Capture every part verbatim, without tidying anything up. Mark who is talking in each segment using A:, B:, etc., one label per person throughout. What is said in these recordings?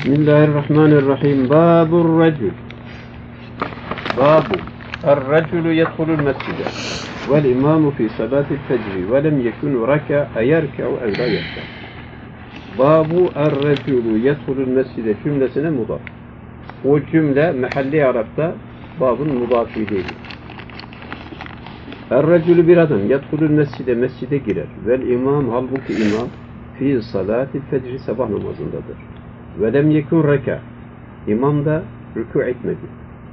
A: Bismillahirrahmanirrahim. Babur recul. Babu. Er-reculu yedhulul mescide. Vel imamu fi salatil fecri. Ve lem yekun reka yerke'u ev la yerke'u. Babu er-reculu yedhulul mescide cümlesine mudaf. O cümle mehalli Arap'ta babın mudafi değil. Er-reculu bir adam yedhulul mescide mescide girer. Vel imam halbuki imam fi salatil fecri sabah namazındadır. Ve lem yekun reka. İmam da rükû etmedi.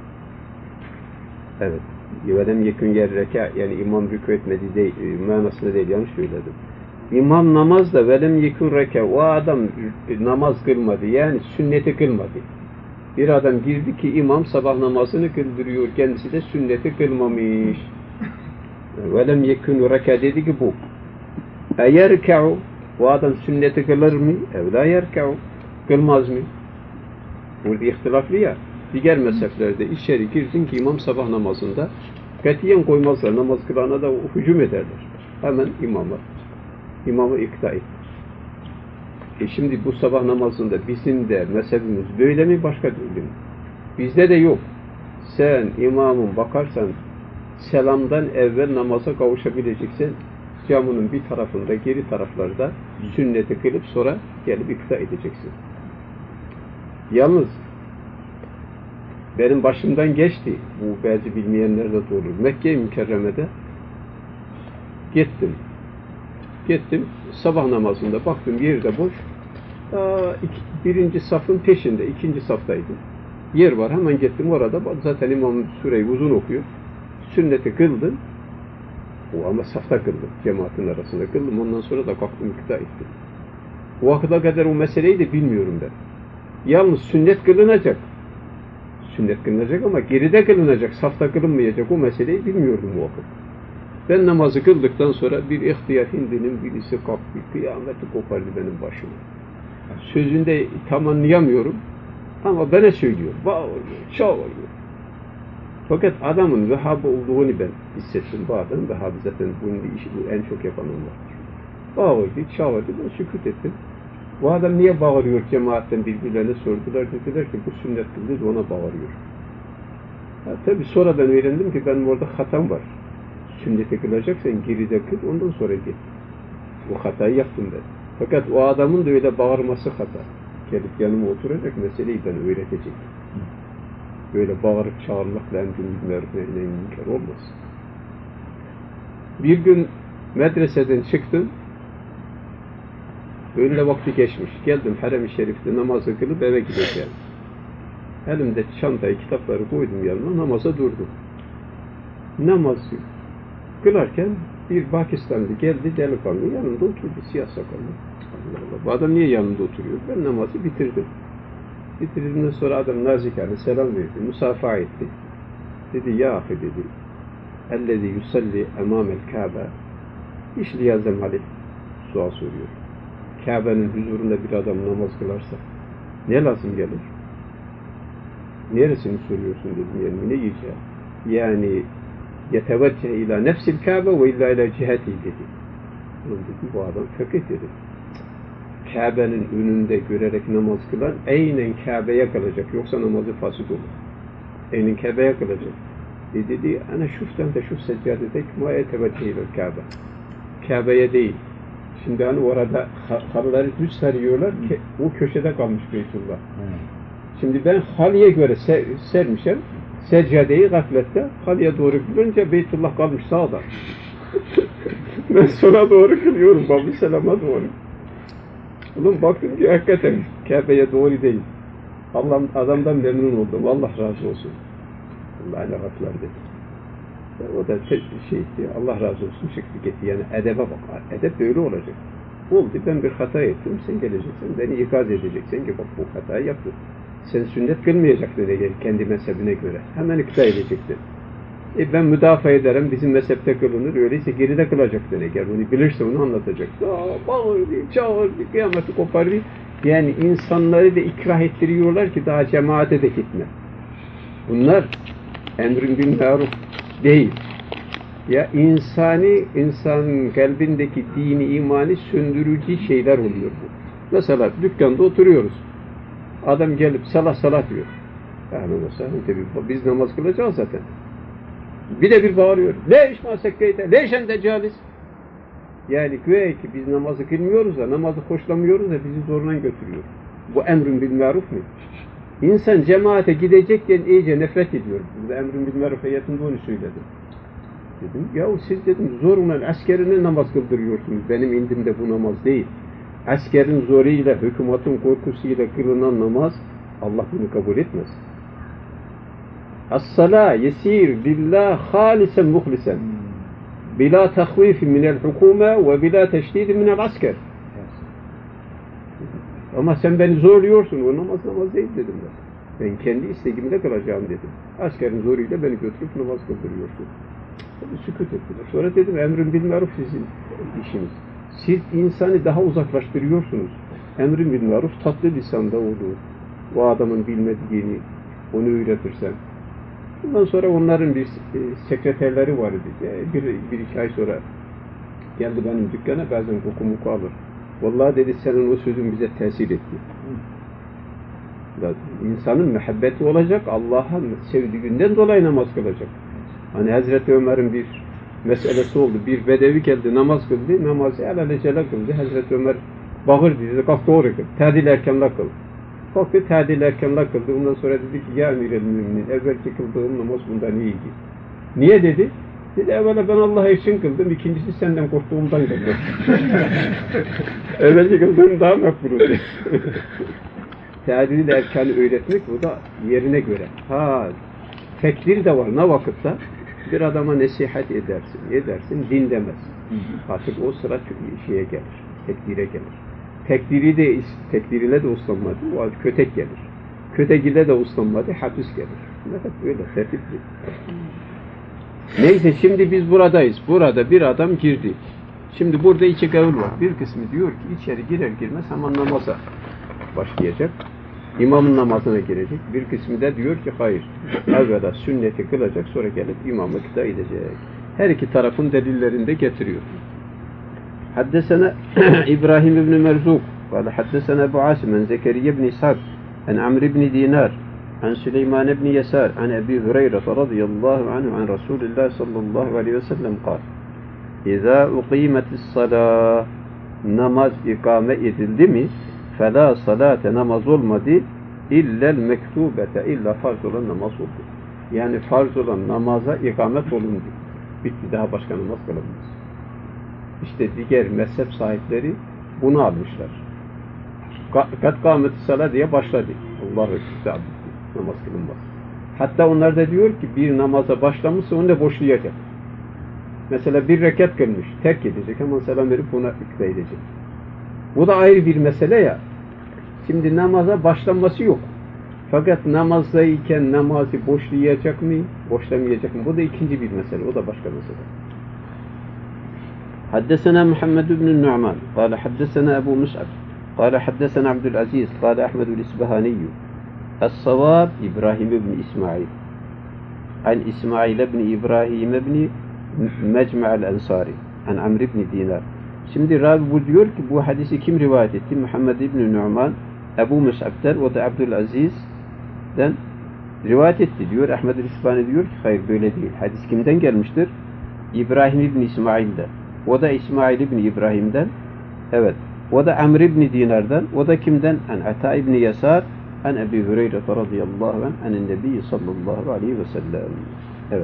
A: Evet. Ve lem yekun yer reka. Yani imam rükû etmedi değil. Manasında değil. Yanlış söyledim. İmam namazda ve lem yekun reka. O adam namaz kılmadı. Yani sünneti kılmadı. Bir adam girdi ki imam sabah namazını kıldırıyor. Kendisi de sünneti kılmamış. Ve lem yekun reka dedi ki bu. Eyerke'u. O adam sünneti kılır mı? Evla yerke'u. Kılmaz mı? Burada ihtilaflı ya. Diğer mezheplerde içeri girdin ki imam sabah namazında katiyen koymazlar. Namaz kılana da hücum ederler. Hemen imama. İmamı ikta et. E şimdi bu sabah namazında bizim de mezhebimiz böyle mi başka türlü mü? Bizde de yok. Sen imamın bakarsan selamdan evvel namaza kavuşabileceksin. Camının bir tarafında, geri taraflarda sünneti kılıp sonra gelip ikta edeceksin. Yalnız benim başımdan geçti. Bu bazı bilmeyenler de doğru. Mekke-i Mükerreme'de gittim. Gittim. Sabah namazında baktım yerde boş. Aa, iki, birinci safın peşinde. ikinci saftaydım. Yer var. Hemen gittim orada. Zaten imam süreyi uzun okuyor. Sünneti kıldım. O ama safta kıldım. Cemaatin arasında kıldım. Ondan sonra da kalktım ikta ettim. O vakıda kadar o meseleyi de bilmiyorum ben. Yalnız sünnet kılınacak. Sünnet kılınacak ama geride kılınacak. Safta kılınmayacak. O meseleyi bilmiyordum o vakit. Ben namazı kıldıktan sonra bir ihtiyar hindinin birisi kalktı. Kıyameti kopardı benim başıma. Sözünde tam anlayamıyorum. Ama bana söylüyor. Bağırıyor. Çağırıyor. Fakat adamın Vehhabi olduğunu ben hissettim. Bu adam Vehhabi zaten bunun işi bu en çok yapan onlardır. Bağırdı, çağırdı. Ben sükût ettim. Bu adam niye bağırıyor cemaatten birbirlerine sordular. Dediler ki bu sünnet kıldı ona bağırıyor. Ha, tabii sonradan öğrendim ki benim orada hatam var. Sünneti kılacaksan geride kıl ondan sonra git. O hatayı yaptım ben. Fakat o adamın da öyle bağırması hata. Gelip yanıma oturacak meseleyi ben öğretecek. Böyle bağırıp çağırmakla emrin mürfeyle münker olmaz. Bir gün medreseden çıktım. Öğle vakti geçmiş. Geldim Harem-i Şerif'te namazı kılıp eve gideceğim. Elimde çantayı, kitapları koydum yanıma, namaza durdum. Namazı kılarken bir Pakistanlı geldi, delikanlı yanımda oturdu, siyah sakallı. Allah Allah, bu adam niye yanımda oturuyor? Ben namazı bitirdim. Bitirdikten sonra adam nazikane selam verdi, musafaha etti. Dedi, ya ahi dedi, ellezî yusalli emâmel Kâbe, işli yazdım Ali, sual soruyor. Kabe'nin huzurunda bir adam namaz kılarsa ne lazım gelir? Neresini soruyorsun dedim yani ne yiyeceğim? Yani yetevecce ila nefsil Kabe ve illa ila ciheti dedi. Oğlum dedi bu adam fakir dedi. Kabe'nin önünde görerek namaz kılan aynen Kabe'ye kalacak yoksa namazı fasık olur. Aynen Kabe'ye kalacak. E dedi ana şuften de şuf seccadedek ma yetevecce ila Kabe. Kabe'ye değil. Şimdi hani orada halıları düz seriyorlar ki o köşede kalmış Beytullah. Hmm. Şimdi ben halıya göre ser, sermişim. Seccadeyi gaflette halıya doğru kılınca Beytullah kalmış sağda. Ben sola doğru kılıyorum. Babı selama doğru. Ulan baktım ki hakikaten Kabe'ye doğru değil. Allah adamdan memnun oldum. Allah razı olsun. Allah'a laflar dedi. O da şey Allah razı olsun çıktı gitti. Yani edebe bak. Edep böyle olacak. Oldu ben bir hata ettim. Sen geleceksin. Beni ikaz edeceksin ki bak bu hatayı yaptın. Sen sünnet kılmayacaktın diye kendi mezhebine göre. Hemen ikna edecektin. E ben müdafaa ederim. Bizim mezhepte kılınır. Öyleyse geride kılacaktın eğer. Onu bilirse onu anlatacaktı. Aa bağırdı, çağırdı, kıyameti kopardı. Yani insanları da ikrah ettiriyorlar ki daha cemaate de gitme. Bunlar emrin bil maruf değil. Ya insani, insanın kalbindeki dini, imani söndürücü şeyler oluyor bu. Mesela dükkanda oturuyoruz. Adam gelip salah salah diyor. Yani mesela tabii biz namaz kılacağız zaten. Bir de bir bağırıyor. Leş ma sekkeyte, leşen deccalis. Yani güya ki biz namazı kılmıyoruz da, namazı hoşlamıyoruz da bizi zorla götürüyor. Bu emrün bil maruf mu? İnsan cemaate gidecekken iyice nefret ediyor. Burada emrün bil maruf ayetinde onu söyledim. Dedim, yahu siz dedim zorla askerine namaz kıldırıyorsunuz. Benim indimde bu namaz değil. Askerin zoruyla, hükümetin korkusuyla kılınan namaz Allah bunu kabul etmez. As-salâ yesîr lillâh hâlisen muhlisen bilâ tahvîfin minel hukûme ve bilâ teşdîdin minel asker. Ama sen beni zorluyorsun. O namaz namaz değil dedim ben. Ben kendi isteğimle kılacağım dedim. Askerin zoruyla beni götürüp namaz kıldırıyorsun. Tabii sükût ettiler. Sonra dedim emrin bil maruf sizin işiniz. Siz insanı daha uzaklaştırıyorsunuz. Emrin bil maruf tatlı lisanda olur. O adamın bilmediğini onu öğretirsen. Bundan sonra onların bir e, sekreterleri var idi. Bir, bir iki ay sonra geldi benim dükkana, bazen koku muku alır. Vallahi dedi senin o sözün bize tesir etti. İnsanın mehabbeti olacak, Allah'a sevdiğinden dolayı namaz kılacak. Hani Hazreti Ömer'in bir meselesi oldu. Bir bedevi geldi, namaz kıldı. Namazı alelacele kıldı. Hazreti Ömer bağırdı dedi, kalk doğru kıl. Tadil erkenla kıl. Kalktı tadil erkenla kıldı. Ondan sonra dedi ki ya emir el müminin, evvelki kıldığım namaz bundan iyiydi. Niye dedi? Dedi evvela ben Allah için kıldım, ikincisi senden korktuğumdan kıldım. Evvelki kıldığım daha makbul oldu. Tadil erkanı öğretmek bu da yerine göre. Ha, tekdir de var ne vakitte? Bir adama nasihat edersin, edersin, din demez. Artık o sıra şeye gelir, tekdire gelir. Tekdiri de, tekdiriyle de uslanmadı, o kötek gelir. Kötek ile de uslanmadı, hapis gelir. Ne kadar böyle tertipli. Neyse şimdi biz buradayız. Burada bir adam girdi. Şimdi burada iki kavul var. Bir kısmı diyor ki içeri girer girmez hemen namaza başlayacak. İmamın namazına girecek. Bir kısmı da diyor ki hayır. Evvela sünneti kılacak sonra gelip imamı ikna edecek. Her iki tarafın delillerini de getiriyor. Haddesena İbrahim ibn Merzuk قال حدثنا أبو عاصم عن زكريا بن إسحاق عن عمرو بن دينار عن سليمان بن يسار عن أبي هريرة رضي الله عنه عن رسول الله صلى الله عليه وسلم قال إذا أقيمت الصلاة namaz ikame edildi mi فَلَا salate namaz olmadı illel mektubete illa farz olan namaz oldu. Yani farz olan namaza ikamet olundu. Bitti, daha başka namaz kılınmaz. İşte diğer mezhep sahipleri bunu almışlar. Kat kâmet salat diye başladı. Allahu ekber bitti. Namaz kılınmaz. Hatta onlar da diyor ki bir namaza başlamışsa onu da boşlayacak. Mesela bir rekat kılmış, terk edecek, hemen selam verip ona ikna edecek. Bu da ayrı bir mesele ya. Şimdi namaza başlanması yok. Fakat namazdayken namazı boşlayacak mı, boşlamayacak mı? Bu da ikinci bir mesele. O da başka mesele. حدثنا محمد بن النعمان قال حدثنا أبو مسعد قال حدثنا عبد العزيز قال أحمد الإسبهاني الصواب إبراهيم بن إسماعيل عن إسماعيل بن إبراهيم بن مجمع الأنصاري عن عمرو بن دينار. Şimdi Rabi bu diyor ki bu hadisi kim rivayet etti? Muhammed İbn Nu'man, Ebu Mus'ab'den, o da Abdülaziz'den rivayet etti diyor. Ahmed el-İsbani diyor ki hayır böyle değil. Hadis kimden gelmiştir? İbrahim İbn İsmail'den. O da İsmail İbn İbrahim'den. Evet. O da Amr İbn Dinar'dan. O da kimden? An Ata İbn Yasar, an Ebi Hureyre radıyallahu anh, anen Nebi sallallahu aleyhi ve sellem. Evet.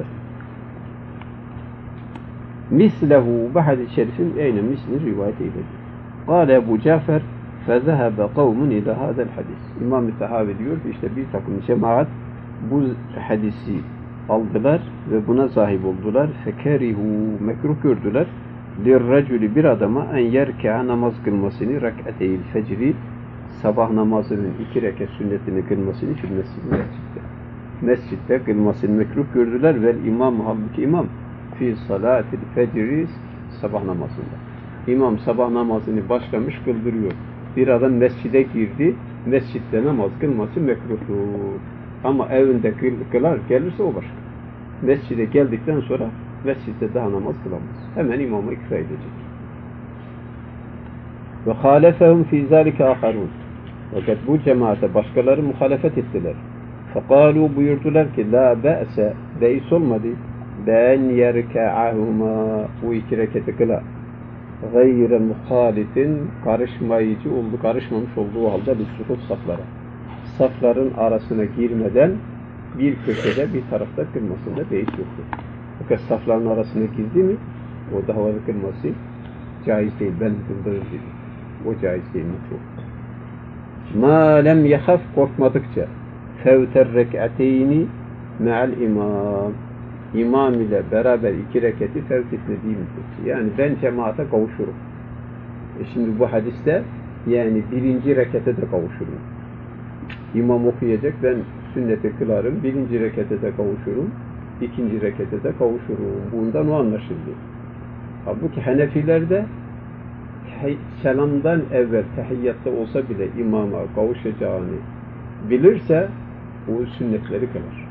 A: Mislehu bu hadis-i şerifin eyne mislini rivayet eyledi. Kâle Ebu Cafer fezehebe kavmun ile hâzel hadis. İmam-ı Tahavi diyor ki işte bir takım cemaat bu hadisi aldılar ve buna sahip oldular. Fekerihu mekruh gördüler. Lirracülü bir adama en yerke'a namaz kılmasını rak'ateyil fecri sabah namazının iki rekat sünnetini kılmasını şu mescitte. Mescitte kılmasını mekruh gördüler ve imam halbuki imam fi salatil fecri sabah namazında. İmam sabah namazını başlamış kıldırıyor. Bir adam mescide girdi, mescitte namaz kılması mekruhtur. Ama evinde kılar, gelirse o başka. Mescide geldikten sonra mescitte daha namaz kılamaz. Hemen imama ikra edecek. Ve halefehum fi zalike aharun. Fakat bu cemaate başkaları muhalefet ettiler. Fekalu buyurdular ki la be'se beis olmadı ben yerka'ahuma bu iki reketi kıla gayre muhalifin karışmayıcı oldu, karışmamış olduğu halde bir suhut saflara. Safların arasına girmeden bir köşede bir tarafta kılmasında beis yoktur. Fakat safların arasına girdi mi o davalı kılması caiz değil. Ben kıldırır dedi. O caiz değil. Çok. Ma lem yahaf korkmadıkça fevter rek'ateyni me'al imam imam ile beraber iki reketi fevt etmediği müddetçe. Yani ben cemaate kavuşurum. E şimdi bu hadiste yani birinci rekete de kavuşurum. İmam okuyacak, ben sünneti kılarım, birinci rekete de kavuşurum, ikinci rekete de kavuşurum. Bundan o anlaşıldı. Halbuki Hanefilerde selamdan evvel tehiyyatta olsa bile imama kavuşacağını bilirse o sünnetleri kılar.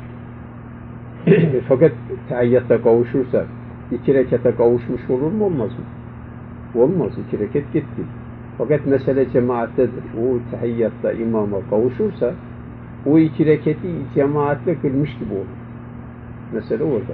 A: Fakat tehiyyatta kavuşursa iki rekete kavuşmuş olur mu olmaz mı? Olmaz. İki reket gitti. Fakat mesele cemaattedir. O tehiyyatta imama kavuşursa o iki reketi cemaatle kılmış gibi olur. Mesele orada.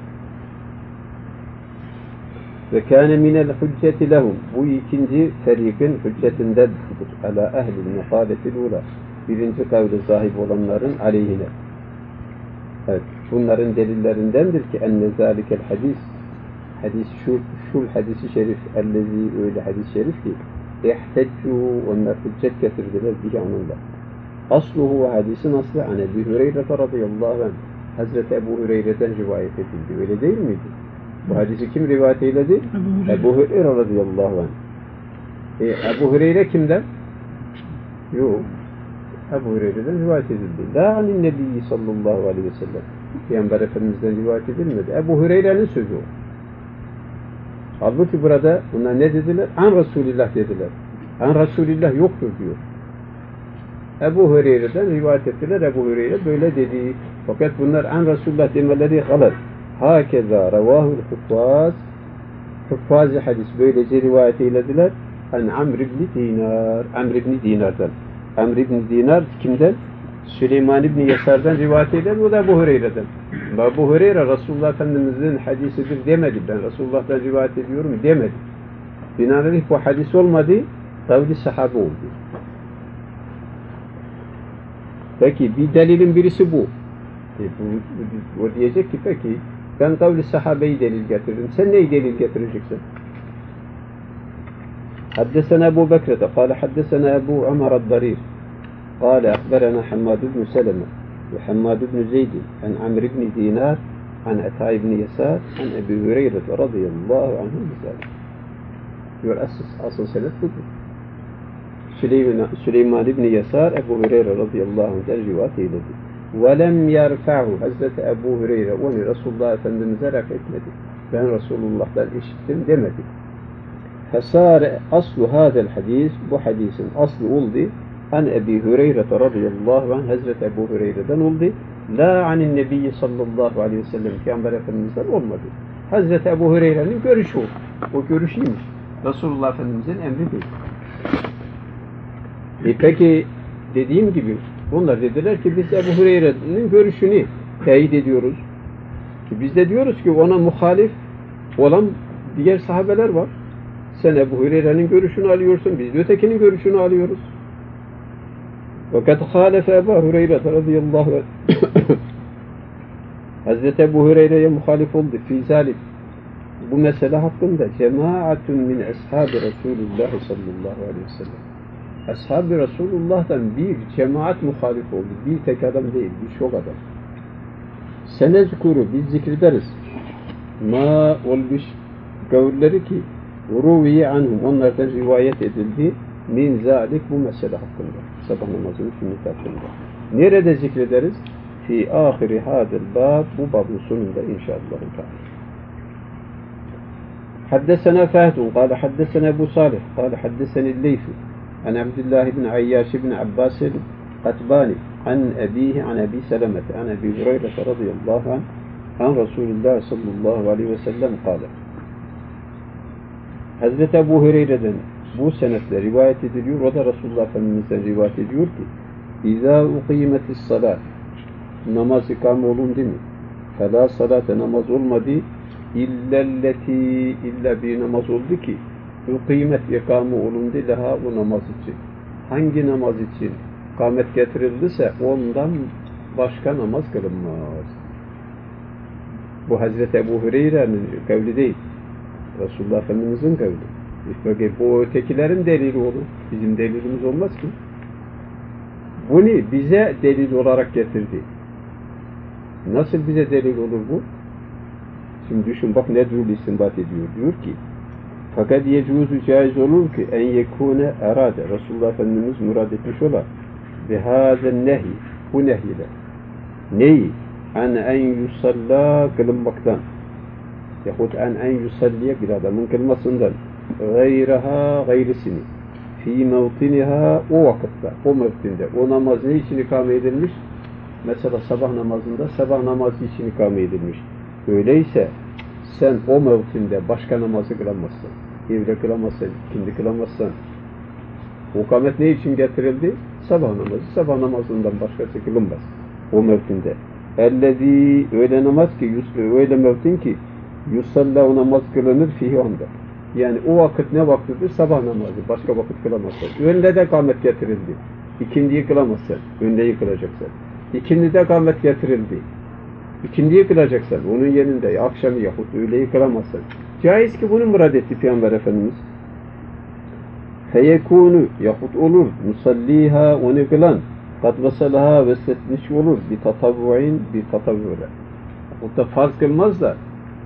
A: Ve kâne minel hücceti lehum. Bu ikinci ferikin hüccetindendir. Ala ehlil mekâletil ula. Birinci kavle sahip olanların aleyhine. Evet. Bunların delillerindendir ki enne zâlikel hadis. Hadis şu, şu hadisi şerif. Ellezî öyle hadis şerif ki ihteccu onlar hüccet getirdiler bir onunla. Asluhu hadisin aslı an Ebu Hüreyre radıyallahu anh. Hazreti Ebu Hüreyre'den rivayet edildi. Öyle değil miydi? Bu hadisi kim rivayet eyledi? Ebu Hüreyre radıyallahu anh. E, Ebu Hüreyre kimden? Yok. Ebu Hüreyre'den rivayet edildi. La anin nebiyyi sallallahu aleyhi ve sellem. Peygamber Efendimiz'den rivayet edilmedi. Ebu Hüreyre'nin sözü o. Halbuki burada bunlar ne dediler? An Resulillah dediler. An Resulillah yoktur diyor. Ebu Hüreyre'den rivayet ettiler. Ebu Hüreyre böyle dedi. Fakat bunlar an Resulullah demeleri kalır. Hakeza revâhul huffaz Huffaz-ı hadis böylece rivayet eylediler. An Amr ibn Dinar Amr ibn Dinar'dan. Amr ibn Dinar kimden? Süleyman ibn Yasar'dan rivayet eder. O da Ebu Hüreyre'den. Ebu Hüreyre Resulullah Efendimiz'in hadisidir demedi. Ben Resulullah'tan rivayet ediyorum demedi. Binaenaleyh bu hadis olmadı. Kavli sahabe oldu. Peki bir delilin birisi bu. E, bu, o diyecek ki peki ben kavli sahabeyi delil getirdim. Sen neyi delil getireceksin? Haddesena Ebu Bekre'de kâle haddesena Ebu Ömer ad-Darir kâle akberena Hammad ibn Seleme ve Hammad ibn Zeydi an Amr ibn Dinar an Ata ibn Yasar an Ebu Hüreyre radıyallahu anhu misal. Diyor asıl, asıl senet budur. Süleyman, Süleyman ibn Yasar Ebu Hüreyre radıyallahu anh'den rivayet eyledi. وَلَمْ يَرْفَعُ Hazreti Ebu Hüreyre onu Resulullah Efendimiz'e raf etmedi. Ben Resulullah'tan işittim demedi. فَسَارَ aslu هَذَا hadis bu hadisin aslı oldu. An Ebu Hüreyre radıyallahu anh Hazreti Ebu Hüreyre'den oldu. La anin nebiyyi sallallahu aleyhi ve sellem Peygamber Efendimiz'den olmadı. Hazreti Ebu Hüreyre'nin görüşü o. O görüşüymüş. Resulullah Efendimiz'in emri değil. E peki dediğim gibi bunlar dediler ki biz Ebu Hüreyre'nin görüşünü teyit ediyoruz. Ki biz de diyoruz ki ona muhalif olan diğer sahabeler var. Sen Ebu Hüreyre'nin görüşünü alıyorsun, biz de ötekinin görüşünü alıyoruz. Fakat hâlefe Ebu Hüreyre radıyallahu anh Hazreti Ebu Hüreyre'ye muhalif oldu. Fî zâlik bu mesele hakkında cemaatun min ashabi Resulullah sallallahu aleyhi ve sellem. Ashab-ı Resulullah'tan bir cemaat muhalif oldu. Bir tek adam değil, birçok adam. Senezkuru, biz zikrederiz. Ma olmuş gavulleri ki ruviye anhum, onlardan rivayet edildi. Min zalik bu mesele hakkında. Sabah namazının sünneti hakkında. Nerede zikrederiz? Fi ahiri hadel bab, bu babın sonunda inşallah. Haddesena Fehdun, kâle haddesena Ebu Salih, kâle haddeseni Leyfi. An Abdullah ibn Ayyaş ibn Abbas Katbani an abihi an Abi Selemet an Abi Hüreyre radıyallahu anh an Resulullah sallallahu aleyhi ve sellem kâle. Hazreti Ebu Hüreyre'den bu senetle rivayet ediliyor. O da Resulullah Efendimiz'den rivayet ediyor ki İzâ uqîmetis salât, namaz ikame olundu mu? Felâ salâte, namaz olmadı. İllelleti, illa bir namaz oldu ki uqîmet, ikame olundu leha, o namaz için. Hangi namaz için kâmet getirildiyse ondan başka namaz kılınmaz. Bu Hazreti Ebu Hureyre'nin kavli değil. Resulullah Efendimiz'in kavli. İşte bu ötekilerin delili olur. Bizim delilimiz olmaz ki. Bunu bize delil olarak getirdi. Nasıl bize delil olur bu? Şimdi düşün bak ne durum istinbat ediyor. Diyor ki fakat yecuzu, caiz olur ki en yekune erade, Resulullah Efendimiz murad etmiş ola bihazen nehi, bu nehiyle neyi? En en yusalla, kılınmaktan, yahut en en yusalliye, bir adamın kılmasından, gayraha, gayrisini fi mevtiniha, o vakitte, o mevtinde, o namaz ne için ikame edilmiş? Mesela sabah namazında sabah namazı için ikame edilmiş. Öyleyse sen o mevtinde başka namazı kılamazsın. Evde kılamazsın, ikindi kılamazsın. O kamet ne için getirildi? Sabah namazı. Sabah namazından başkası kılınmaz. O mevtinde. Ellezî, öyle namaz ki, öyle mevtin ki yusalla, o namaz kılınır fihi onda. Yani o vakit ne vaktidir? Sabah namazı. Başka vakit kılamazsın. Önde de kamet getirildi. İkindiyi kılamazsın. Öndeyi kılacaksın. İkindide kamet getirildi. İkindiyi kılacaksın. Onun yerinde akşamı yahut öğleyi kılamazsın. Caiz ki bunu murad etti Peygamber Efendimiz. Feyekûnü, yahut olur musalliha, onu kılan kad veselaha, vesletmiş olur bir tatavvu'in, bir tatavvu'la. O da farz kılmaz da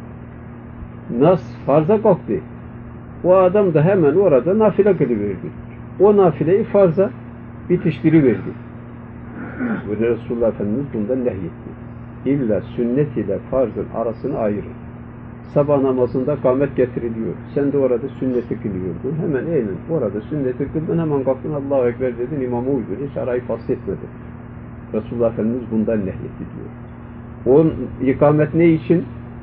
A: nas farza kalktı. O adam da hemen orada nafile kılıverdi. O nafileyi farza bitiştiriverdi. Ve Resulullah Efendimiz bundan nehyetti. İlla sünnet ile farzın arasını ayırın. Sabah namazında kâmet getiriliyor. Sen de orada sünneti kılıyordun. Hemen eğilin. Orada sünneti kıldın. Hemen kalktın. Allahu Ekber dedin. İmama uydun. Hiç arayı fasletmedin. Resulullah Efendimiz bundan nehyetti diyor. O ikamet ne için?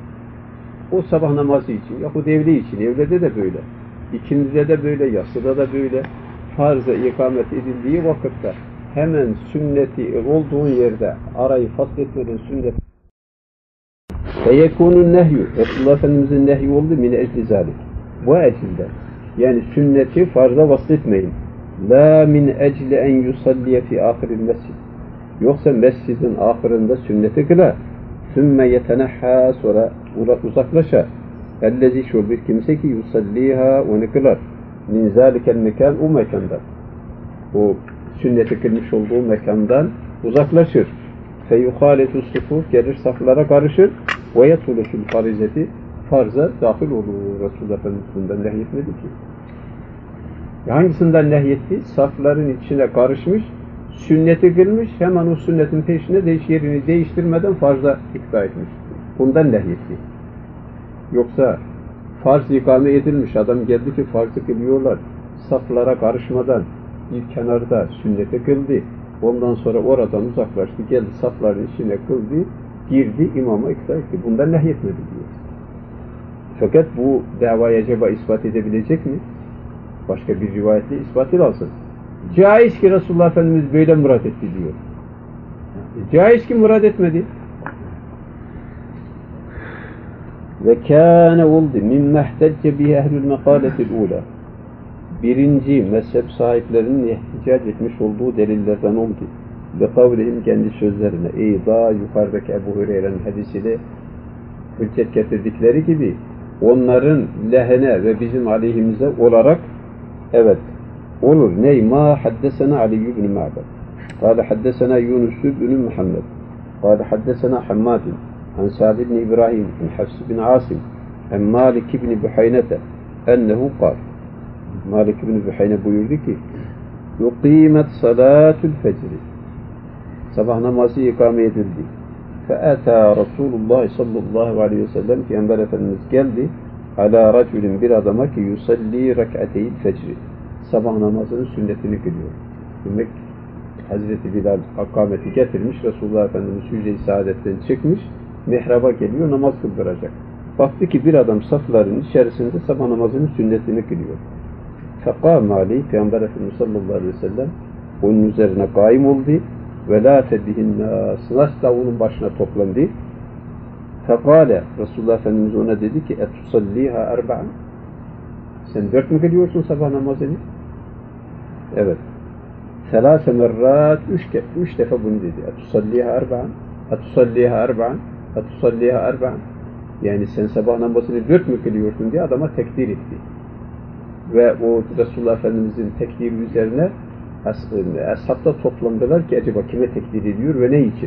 A: O sabah namazı için. Yahut evli için. Evlede de böyle. İkindide de böyle. Yatsıda da böyle. Farz-ı ikamet edildiği vakitte hemen sünneti olduğun yerde arayı fasletmeden sünnet ve yekunun nehyü, Resulullah Efendimiz'in nehyi oldu mine ecli zalik, bu ecilde, yani sünneti farza vasletmeyin, la min ecli en yusalliye fi ahiril mescid, yoksa mescidin ahirinde sünneti kıla, sümme yetenehha, sonra uzaklaşa, ellezi, şu bir kimse ki yusalliha, onu kılar, min zalikel mekan, o mekandan, o sünneti kılmış olduğu mekandan uzaklaşır. Feyuhaletu sufuf, gelir saflara karışır. Ve yetulusul farizeti, farza dahil olur. Resulullah Efendimiz bundan nehyetmedi ki. Hangisinden nehyetti? Safların içine karışmış, sünneti kılmış, hemen o sünnetin peşine değiş yerini değiştirmeden farza ikna etmiş. Bundan nehyetti. Yoksa farz ikame edilmiş, adam geldi ki farzı kılıyorlar, saflara karışmadan bir kenarda sünneti kıldı. Ondan sonra oradan uzaklaştı, geldi safların içine kıldı, girdi, imama ikna etti. Bundan nehyetmedi diyor. Fakat bu davayı acaba ispat edebilecek mi? Başka bir rivayetle ispatı lazım. Caiz ki Resulullah Efendimiz böyle murad etti diyor. Caiz ki murad etmedi. Ve kâne oldu mimme ihtecce bihi ehlül mekâletil ûlâ. Birinci mezhep sahiplerinin ihticac etmiş olduğu delillerden oldu. Ve kavlihim, kendi sözlerine, ey daha yukarıdaki Ebu Hureyre'nin hadisiyle hüccet getirdikleri gibi onların lehine ve bizim aleyhimize olarak evet olur. Ney? Ma haddesena Ali ibn Ma'bad. Kâle haddesena Yunus ibn Muhammed. Kâle haddesena Hammadun. An Sa'd ibn İbrahim. An Hafs ibn Asim. An Malik ibn Buhaynete. Ennehu kâl. Malik ibn Buhayne buyurdu ki yuqimet salatul fecri, sabah namazı ikame edildi. Fe'ata Resulullah sallallahu aleyhi ve sellem, Peygamber Efendimiz geldi ala raculin, bir adama ki yusalli rek'ateyil fecri, sabah namazının sünnetini kılıyor. Demek Hazreti Bilal akameti getirmiş, Resulullah Efendimiz hücre-i saadetten çıkmış, mihraba geliyor, namaz kıldıracak. Baktı ki bir adam safların içerisinde sabah namazının sünnetini kılıyor. fekâme aleyh, Peygamber Efendimiz sallallahu aleyhi ve sellem onun üzerine kaim oldu ve lâ tebihinnâs, nas da onun başına toplandı. Fekâle, Resulullah Efendimiz ona dedi ki etusallîhâ erba'an, sen dört mü kılıyorsun sabah namazını? Evet. Selâse merrât, üç, üç defa bunu dedi. Etusallîhâ erba'an, etusallîhâ erba'an, etusallîhâ erba'an. Yani sen sabah namazını dört mü kılıyorsun diye adama tekdir etti. Ve o Resulullah Efendimiz'in tekdiri üzerine ashabta toplandılar ki acaba kime tekdir ediyor ve ne için?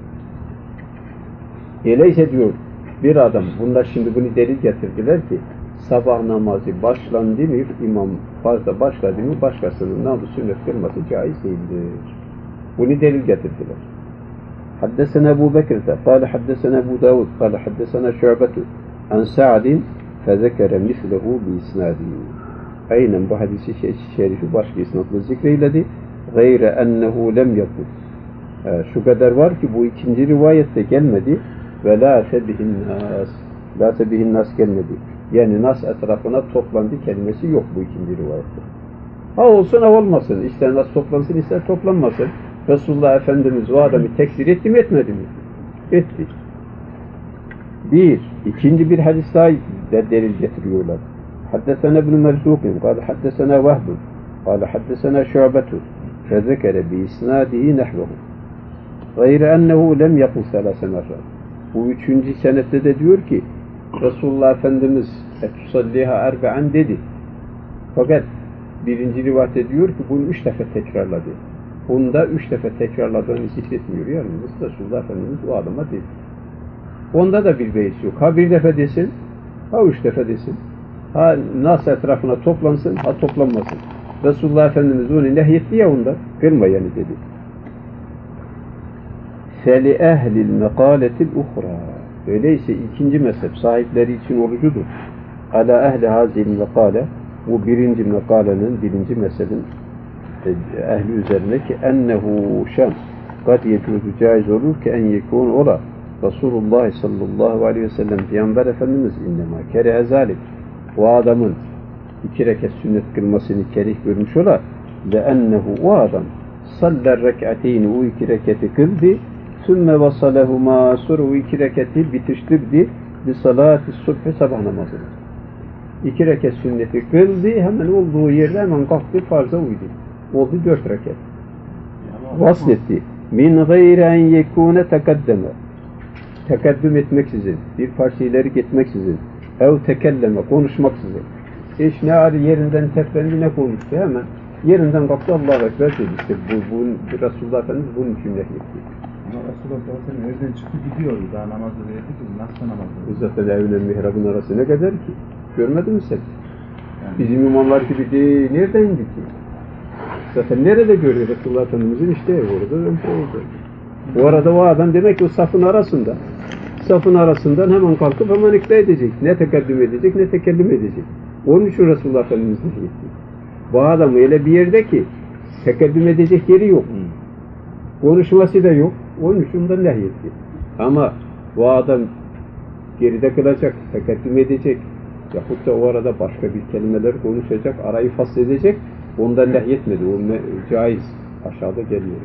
A: Öyleyse diyor bir adam, bunlar şimdi bunu delil getirdiler ki sabah namazı başlandı mı, imam fazla başladı mı başkasının namazı sünnet kılması caiz değildir. Bunu delil getirdiler. Haddesena Ebu Bekir'de, kâle haddesena Ebu Davud, kâle haddesena Şu'betu, an Sa'din, fezekere mislehu bi isnâdî. Aynen bu hadisi şerifi başka isnatla zikreyledi. Gayre ennehu lem yakul. Şu kadar var ki bu ikinci rivayette gelmedi. Ve la sebihin nas. La sebihin nas gelmedi. Yani nas etrafına toplandı kelimesi yok bu ikinci rivayette. Ha olsun ha olmasın. İster nas toplansın ister toplanmasın. Resulullah Efendimiz o adamı tekfir etti mi etmedi mi? Etti. Bir. ikinci bir hadis daha delil getiriyorlar. حدثنا ابن مرزوق قال حدثنا وهب قال حدثنا شعبة فذكر بإسناده نحوه غير أنه لم يقل ثلاث مرات. Bu üçüncü senette de diyor ki Resulullah Efendimiz etusalliha erbe'an dedi. Fakat birinci rivayette diyor ki bunu üç defa tekrarladı. Bunda üç defa tekrarladığını zikretmiyor. Yani Resulullah Efendimiz o adama dedi. Onda da bir beis yok. Ha bir defa desin, ha üç defa desin. Ha nas etrafına toplansın, ha toplanmasın. Resulullah Efendimiz onu nehyetti ya onda. Kılma yani dedi. Feli ehlil mekaletil uhra. Öyleyse ikinci mezhep sahipleri için orucudur. Ala ehli hazil mekale. Bu birinci mekalenin, birinci mezhebin ehli üzerine ki ennehu şan kad yecuzu caiz olur ki en yekun ola. Resulullah sallallahu aleyhi ve sellem Peygamber Efendimiz innema kere zalik. O adamın iki rekat sünnet kılmasını kerih görmüş ola. Leennehu o adam saller rekateyni o iki rekati kıldı. Sümme vasalehuma sonra o iki rekati bitiştirdi. Bi salati subhi sabah namazını. İki rekat sünneti kıldı. Hemen olduğu yerde hemen kalktı farza uydu. Oldu dört rekat. Vasletti. Min gayri en yekune tekaddeme. Tekaddüm etmeksizin, bir parça ileri gitmeksizin, ev tekelleme, konuşmaksızın. Hiç ne arı yerinden teplendi ne konuştu hemen. Yerinden kalktı Allahu Ekber dedi. İşte bu, bu Resulullah Efendimiz bunun için nehyetti.
B: Ama Resulullah sallallahu aleyhi ve sellem evden çıktı gidiyordu. Daha namazda verdi ki nasıl namazda?
A: Zaten evle mihrabın arası ne kadar ki? Görmedin mi sen? Yani. Bizim imamlar gibi değil. Nereden indi ki? Zaten nerede görüyor Resulullah Efendimiz'in işte ev orada önce oldu. Bu arada o adam demek ki o safın arasında. Safın arasından hemen kalkıp hemen ikna edecek. Ne tekaddüm edecek ne tekellüm edecek. Onun için Resulullah Efendimiz nehyetti. Bu adam öyle bir yerde ki tekaddüm edecek yeri yok. Konuşması da yok. Onun için ondan nehyetti. Ama bu adam geride kılacak, tekaddüm edecek. Yahut da o arada başka bir kelimeler konuşacak, arayı fasledecek. Ondan nehyetmedi. O caiz. Aşağıda geliyor.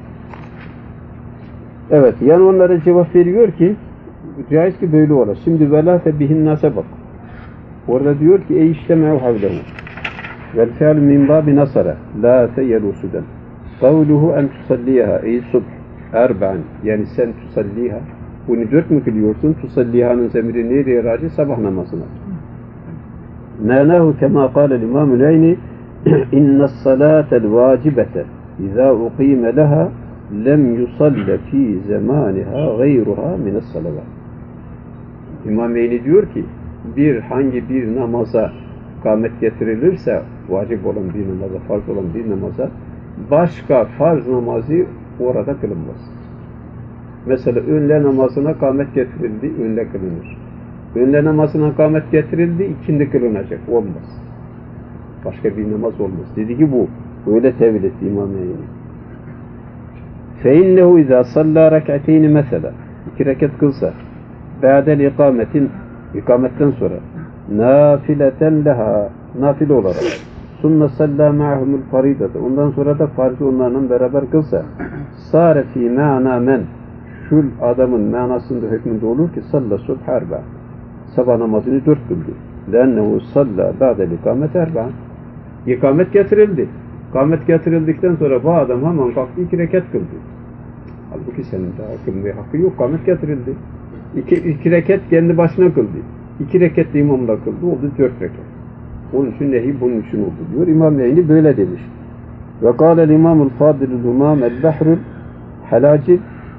A: Evet, yani onlara cevap veriyor ki caiz ki böyle olur. Şimdi velâfe bihin nâse bak. Orada diyor ki ey işleme'u havlehu vel fe'lu min bâbi nasara lâ feyelusudan kavluhu en tusalliha ey subh erba'an yani sen tusalliha bunu dört mü kılıyorsun? Tusallihanın zemiri nereye raci? Sabah namazına. Nânahu kemâ kâle l'imâm-ül ayni inna s-salâtel vâcibete izâ uqîme leha lem yusalle fi zamaniha gayruha min es-salavat. İmam Eyni diyor ki bir hangi bir namaza kâmet getirilirse vacip olan bir namaza, farz olan bir namaza başka farz namazı orada kılınmaz. Mesela önle namazına kâmet getirildi, önle kılınır. Önle namazına kâmet getirildi, ikindi kılınacak. Olmaz. Başka bir namaz olmaz. Dedi ki bu. Öyle tevil etti İmam Eyni. فَاِنَّهُ اِذَا صَلَّى رَكْعَتَيْنِ مَثَلًا İki rekat kılsa بَعْدَ الْاِقَامَةٍ ikametten sonra nafileten leha nafile olarak sümme salla ma'humul faridata. Ondan sonra da farzı onlarla beraber kılsa. Sâre fî ma'na men. Şul adamın manasında hükmünde olur ki salla subh erba. Sabah namazını dört kıldı. Lennehu salla ba'de ikamet erba. İkamet getirildi. İkamet getirildikten sonra bu adam hemen kalktı iki rekat kıldı. Halbuki senin daha kılmaya hakkı yok. İkamet getirildi. İki, iki rekat kendi başına kıldı. İki rekat de imamla kıldı. Oldu dört rekat. Onun için nehi bunun için oldu diyor. İmam Neyni böyle demiş. Ve kâlel imamul fâdilul imam el-behrul halacil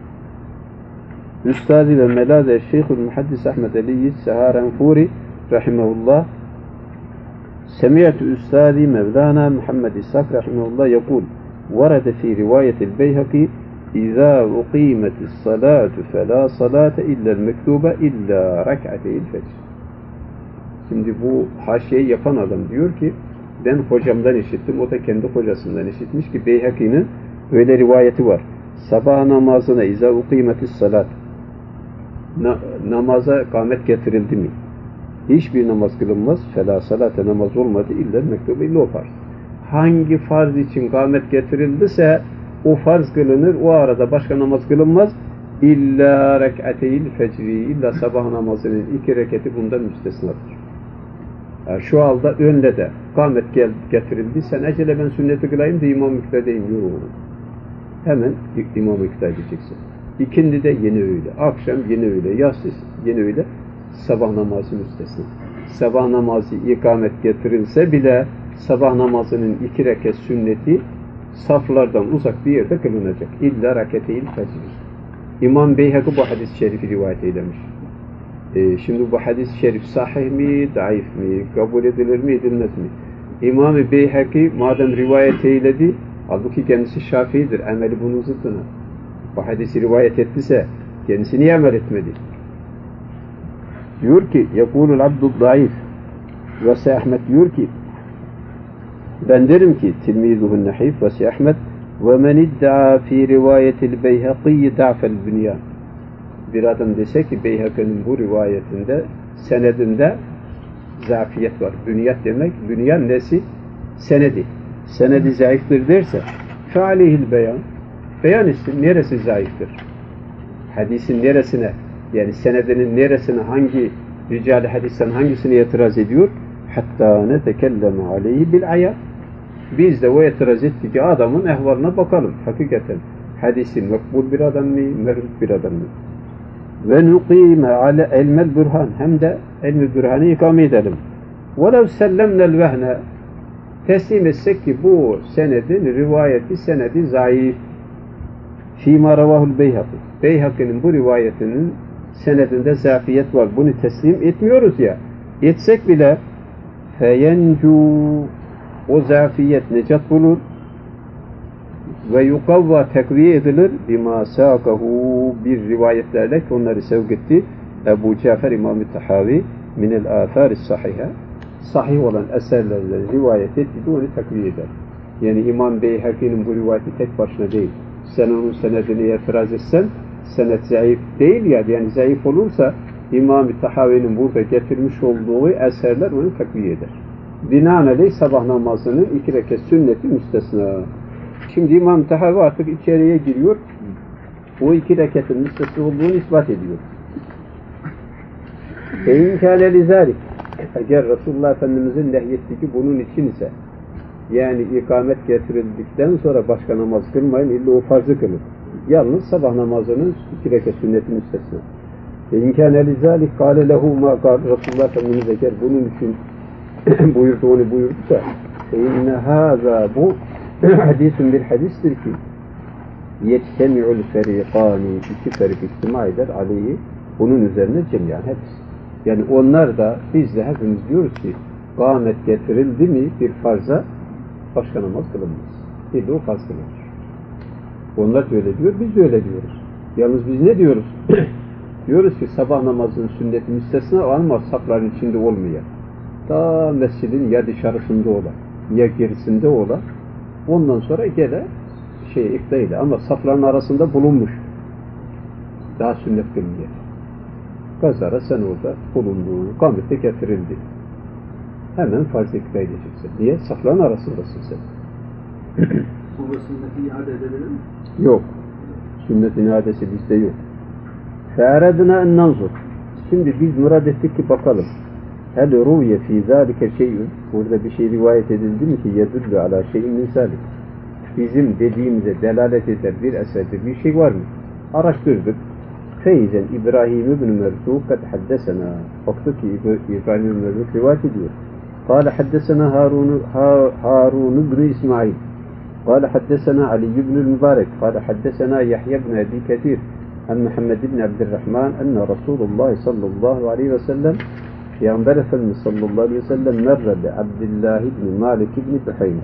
A: Üstadi ve melâze Şeyhül Muhaddis Ahmed Aliyyid Seharenfuri rahimahullah Semiyetü Üstadi Mevlana Muhammed İshak rahimahullah yekul Varede fi rivayetil Beyhaki İzâ uqîmetis salâtu felâ salâte illel mektûbe illâ rek'ateyil fecr. Şimdi bu haşiyeyi yapan adam diyor ki ben hocamdan işittim, o da kendi hocasından işitmiş ki Beyhaki'nin öyle rivayeti var. Sabah namazına izâ uqîmetis salât Na, namaza kâmet getirildi mi? Hiçbir namaz kılınmaz. Felâ salâte namaz olmadı. İlla mektûbe illa o farz. Hangi farz için kâmet getirildiyse o farz kılınır. O arada başka namaz kılınmaz. İlla rek'ateyil fecri. İlla sabah namazının iki reketi bundan müstesnadır. Yani şu halde önde de kâmet getirildi. Sen acele ben sünneti kılayım da imam müktedeyim. Yok. Hemen imam müktede edeceksin. İkindi de yeni öğle, akşam yeni öğle, yatsı yeni öğle, sabah namazı müstesna. Sabah namazı ikamet getirilse bile sabah namazının iki rekat sünneti saflardan uzak bir yerde kılınacak. İlla raketeyil fecr. İmam Beyhaki bu hadis-i şerifi rivayet eylemiş. Ee, şimdi bu hadis-i şerif sahih mi, zayıf mi, kabul edilir mi, edilmez mi? İmam-ı Beyhaki madem rivayet eyledi, halbuki kendisi Şafii'dir, emeli bunun zıttına. Bu hadisi rivayet ettiyse kendisi niye amel etmedi? Diyor ki yekulul abdul zayıf ve Ahmet diyor ki ben derim ki tilmizuhun nahif ve Ahmet ve men iddia fi rivayetil Beyhaki da'fel bünyan. Bir adam dese ki Beyhaki'nin bu rivayetinde senedinde zafiyet var. Bünyat demek, bünyan nesi? Senedi. Senedi zayıftır derse fealihil beyan. Beyan etsin, neresi zayıftır? Hadisin neresine, yani senedinin neresine, hangi rical-i hadisten hangisine itiraz ediyor? Hatta netekelleme aleyhi bil ayat. Biz de o itiraz ettik ki adamın ehvaline bakalım. Hakikaten hadisin makbul bir adam mı, merdut bir adam mı? Ve nukime ale elmel bürhan. Hem de elmel bürhanı ikame edelim. Velev sellemnel vehne. Teslim etsek ki bu senedin rivayeti senedi zayıf. Fîmâ ravâhul Beyhaki. Beyhaki'nin bu rivayetinin senedinde zafiyet var. Bunu teslim etmiyoruz ya. Etsek bile feyencu o zafiyet necat bulur ve yukavva tekviye edilir bima sâkahu bir rivayetlerle ki onları sevk etti Ebu Cafer İmam-ı Tahavi minel âfâris sahiha sahih olan eserlerle rivayet etti onu tekviye eder. Yani İmam Beyhaki'nin bu rivayeti tek başına değil. Sen onun senedine itiraz etsen senet zayıf değil ya, yani zayıf olursa İmam-ı Tahavi'nin burada getirmiş olduğu eserler onu takviye eder. Binaenaleyh sabah namazının iki rekat sünneti müstesna. Şimdi İmam-ı Tahavi artık içeriye giriyor. O iki rekatın müstesna olduğunu ispat ediyor. Eyn kâle lizâlik. Eğer Resulullah Efendimiz'in nehyettiği bunun için ise, yani ikamet getirildikten sonra başka namaz kılmayın, illa o farzı kılın. Yalnız sabah namazının iki rekat sünneti müstesna. İmkâne lizâlik kâle lehu mâ kâle Resulullah Efendimiz eğer bunun için buyurdu onu buyurduysa inne hâzâ bu hadisun bir hadistir ki yettemi'ul ferîkâni iki ferik istima eder aleyhi bunun üzerine cemyan hepsi. Yani onlar da biz de hepimiz diyoruz ki kâmet getirildi mi bir farza başka namaz kılınmaz. İlla o farz kılınır. Onlar da öyle diyor, biz de öyle diyoruz. Yalnız biz ne diyoruz? Diyoruz ki sabah namazının sünneti müstesna ama safların içinde olmayan. Ta mescidin ya dışarısında olan, ya gerisinde olan. Ondan sonra gele şey iktidayla ama safların arasında bulunmuş. Daha sünnet kılmıyor. Kazara sen orada bulunduğun, kâmete getirildi. hemen farz-ı kifaya edeceksin. Niye? Safların arasındasın sen.
C: Sonrasındaki iade edebilir mi?
A: Yok. Sünnet-i iadesi bizde yok. فَاَرَدْنَا اَنْ نَنْظُرْ Şimdi biz murad ettik ki bakalım. هَلْ رُوْيَ ف۪ي ذَٰلِكَ شَيْءٌ Burada bir şey rivayet edildi mi ki يَدُلُّ عَلَى شَيْءٍ مِنْ ذَٰلِكَ Bizim dediğimize delalet eder bir eserde bir şey var mı? Araştırdık. فَاِذَنْ İbrahim ibn Merduk قَدْ حَدَّسَنَا Baktık ki İbrahim ibn Merduk rivayet ediyor. قال حدثنا هارون هارون بن إسماعيل قال حدثنا علي بن المبارك قال حدثنا يحيى بن أبي كثير عن محمد بن عبد الرحمن أن رسول الله صلى الله عليه وسلم Peygamber Efendimiz sallallahu aleyhi ve sellem merre bi Abdullah ibn Malik ibn Buhayne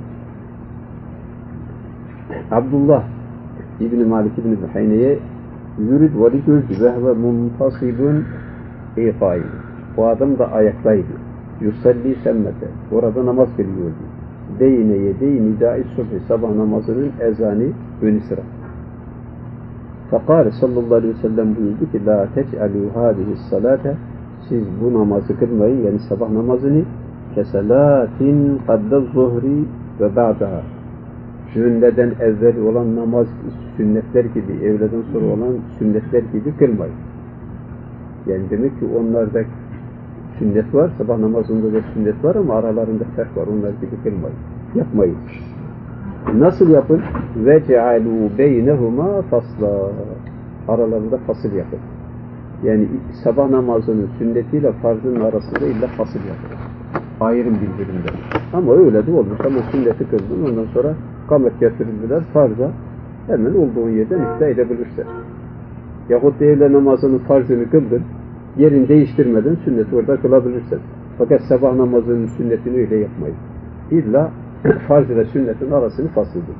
A: Abdullah ibn Malik ibn Buhayne'ye yürüd ve gördü ve huve muntasibun iqaim. Bu adam da ayaktaydı. Yusalli semmete. Orada namaz kılıyordu. Beyne yedey nidai subhi. Sabah namazının ezanı ön sıra. Fekâle sallallahu aleyhi ve sellem buyurdu ki la tec'alû hâdihi salâte siz bu namazı kılmayın. Yani sabah namazını keselâtin kadde zuhri ve ba'daha. Öğleden evvel olan namaz sünnetler gibi, öğleden sonra olan sünnetler gibi kılmayın. Yani demek ki onlarda sünnet var, sabah namazında da sünnet var ama aralarında fark var. Onlar gibi kılmayın. Yapmayın. Nasıl yapın? Ve cealû beynehuma fasla. Aralarında fasıl yapın. Yani sabah namazının sünnetiyle farzının arasında illa fasıl yapın. Ayrım birbirinden. Ama öyle de olmuş. Ama sünneti kıldın. Ondan sonra kamet getirildiler. Farza hemen olduğun yerden ikna edebilirsin. Yahut devle namazının farzını kıldın. Yerini değiştirmeden sünneti orada kılabilirsin. Fakat sabah namazının sünnetini öyle yapmayın. İlla farz ile sünnetin arasını fasıldır.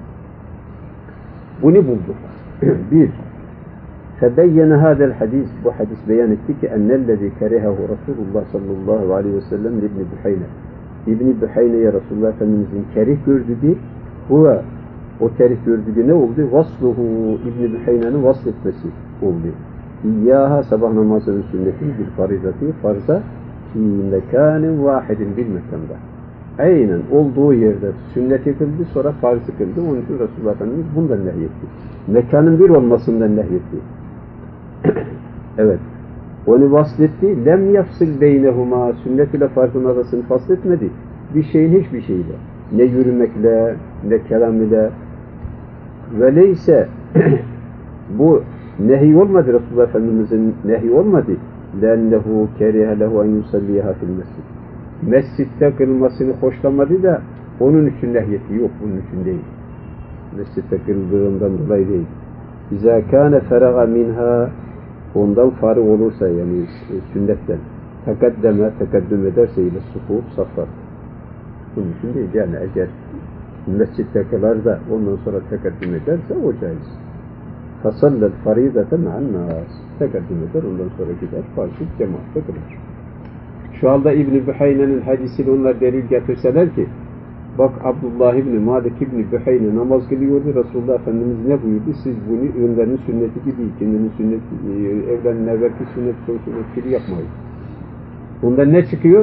A: Bunu bulduk. Bir, febeyyene hadel hadis, bu hadis beyan etti ki ennellezi kerehehu Resulullah sallallahu aleyhi ve sellem İbn-i Buhayne. İbn-i Buhayne'ye Resulullah Efendimizin kerih gördüğü, huve o kerih gördüğü ne oldu? Vasluhu İbn-i Buhayne'nin vasletmesi oldu. İyyâha sabah namazının sünneti bir farizati farza fî mekânin vâhidin bir mekanda. Aynen olduğu yerde sünneti kıldı, sonra farzı kıldı. Onun için Resulullah Efendimiz bundan nehyetti. Mekanın bir olmasından nehyetti. Evet. Onu vasletti. Lem yafsil beynehuma. Sünnet ile farzın arasını fasletmedi. Bir şeyin hiçbir şeyle. Ne yürümekle, ne kelam ile. Veleyse bu nehi olmadı. Resulullah Efendimiz'in nehi olmadı. Lennehu kerihe lehu en yusalliha fil mescid. Mescitte kılmasını hoşlamadı da onun için nehyetti. Yok, bunun için değil. Mescitte kıldığından dolayı değil. İzâ kâne feraga minha ondan farık olursa yani sünnetten tekaddeme, tekaddüm ederse ile sufuf, saflar. Bunun için değil. Yani eğer mescitte kılar da ondan sonra tekaddüm ederse o caiz. Fasallel farideten annâs. Tekaddüm eder, ondan sonra gider. Farkı cemaatte kılar. Şu anda İbn-i Buhayne'nin hadisiyle onlar delil getirseler ki bak Abdullah İbni Malik İbni Buhayne namaz kılıyordu. Resulullah Efendimiz ne buyurdu? Siz bunu önlerinin sünneti gibi, kendinin sünneti, evlenin evvelki sünnet, son sünnet gibi yapmayın. Bundan ne çıkıyor?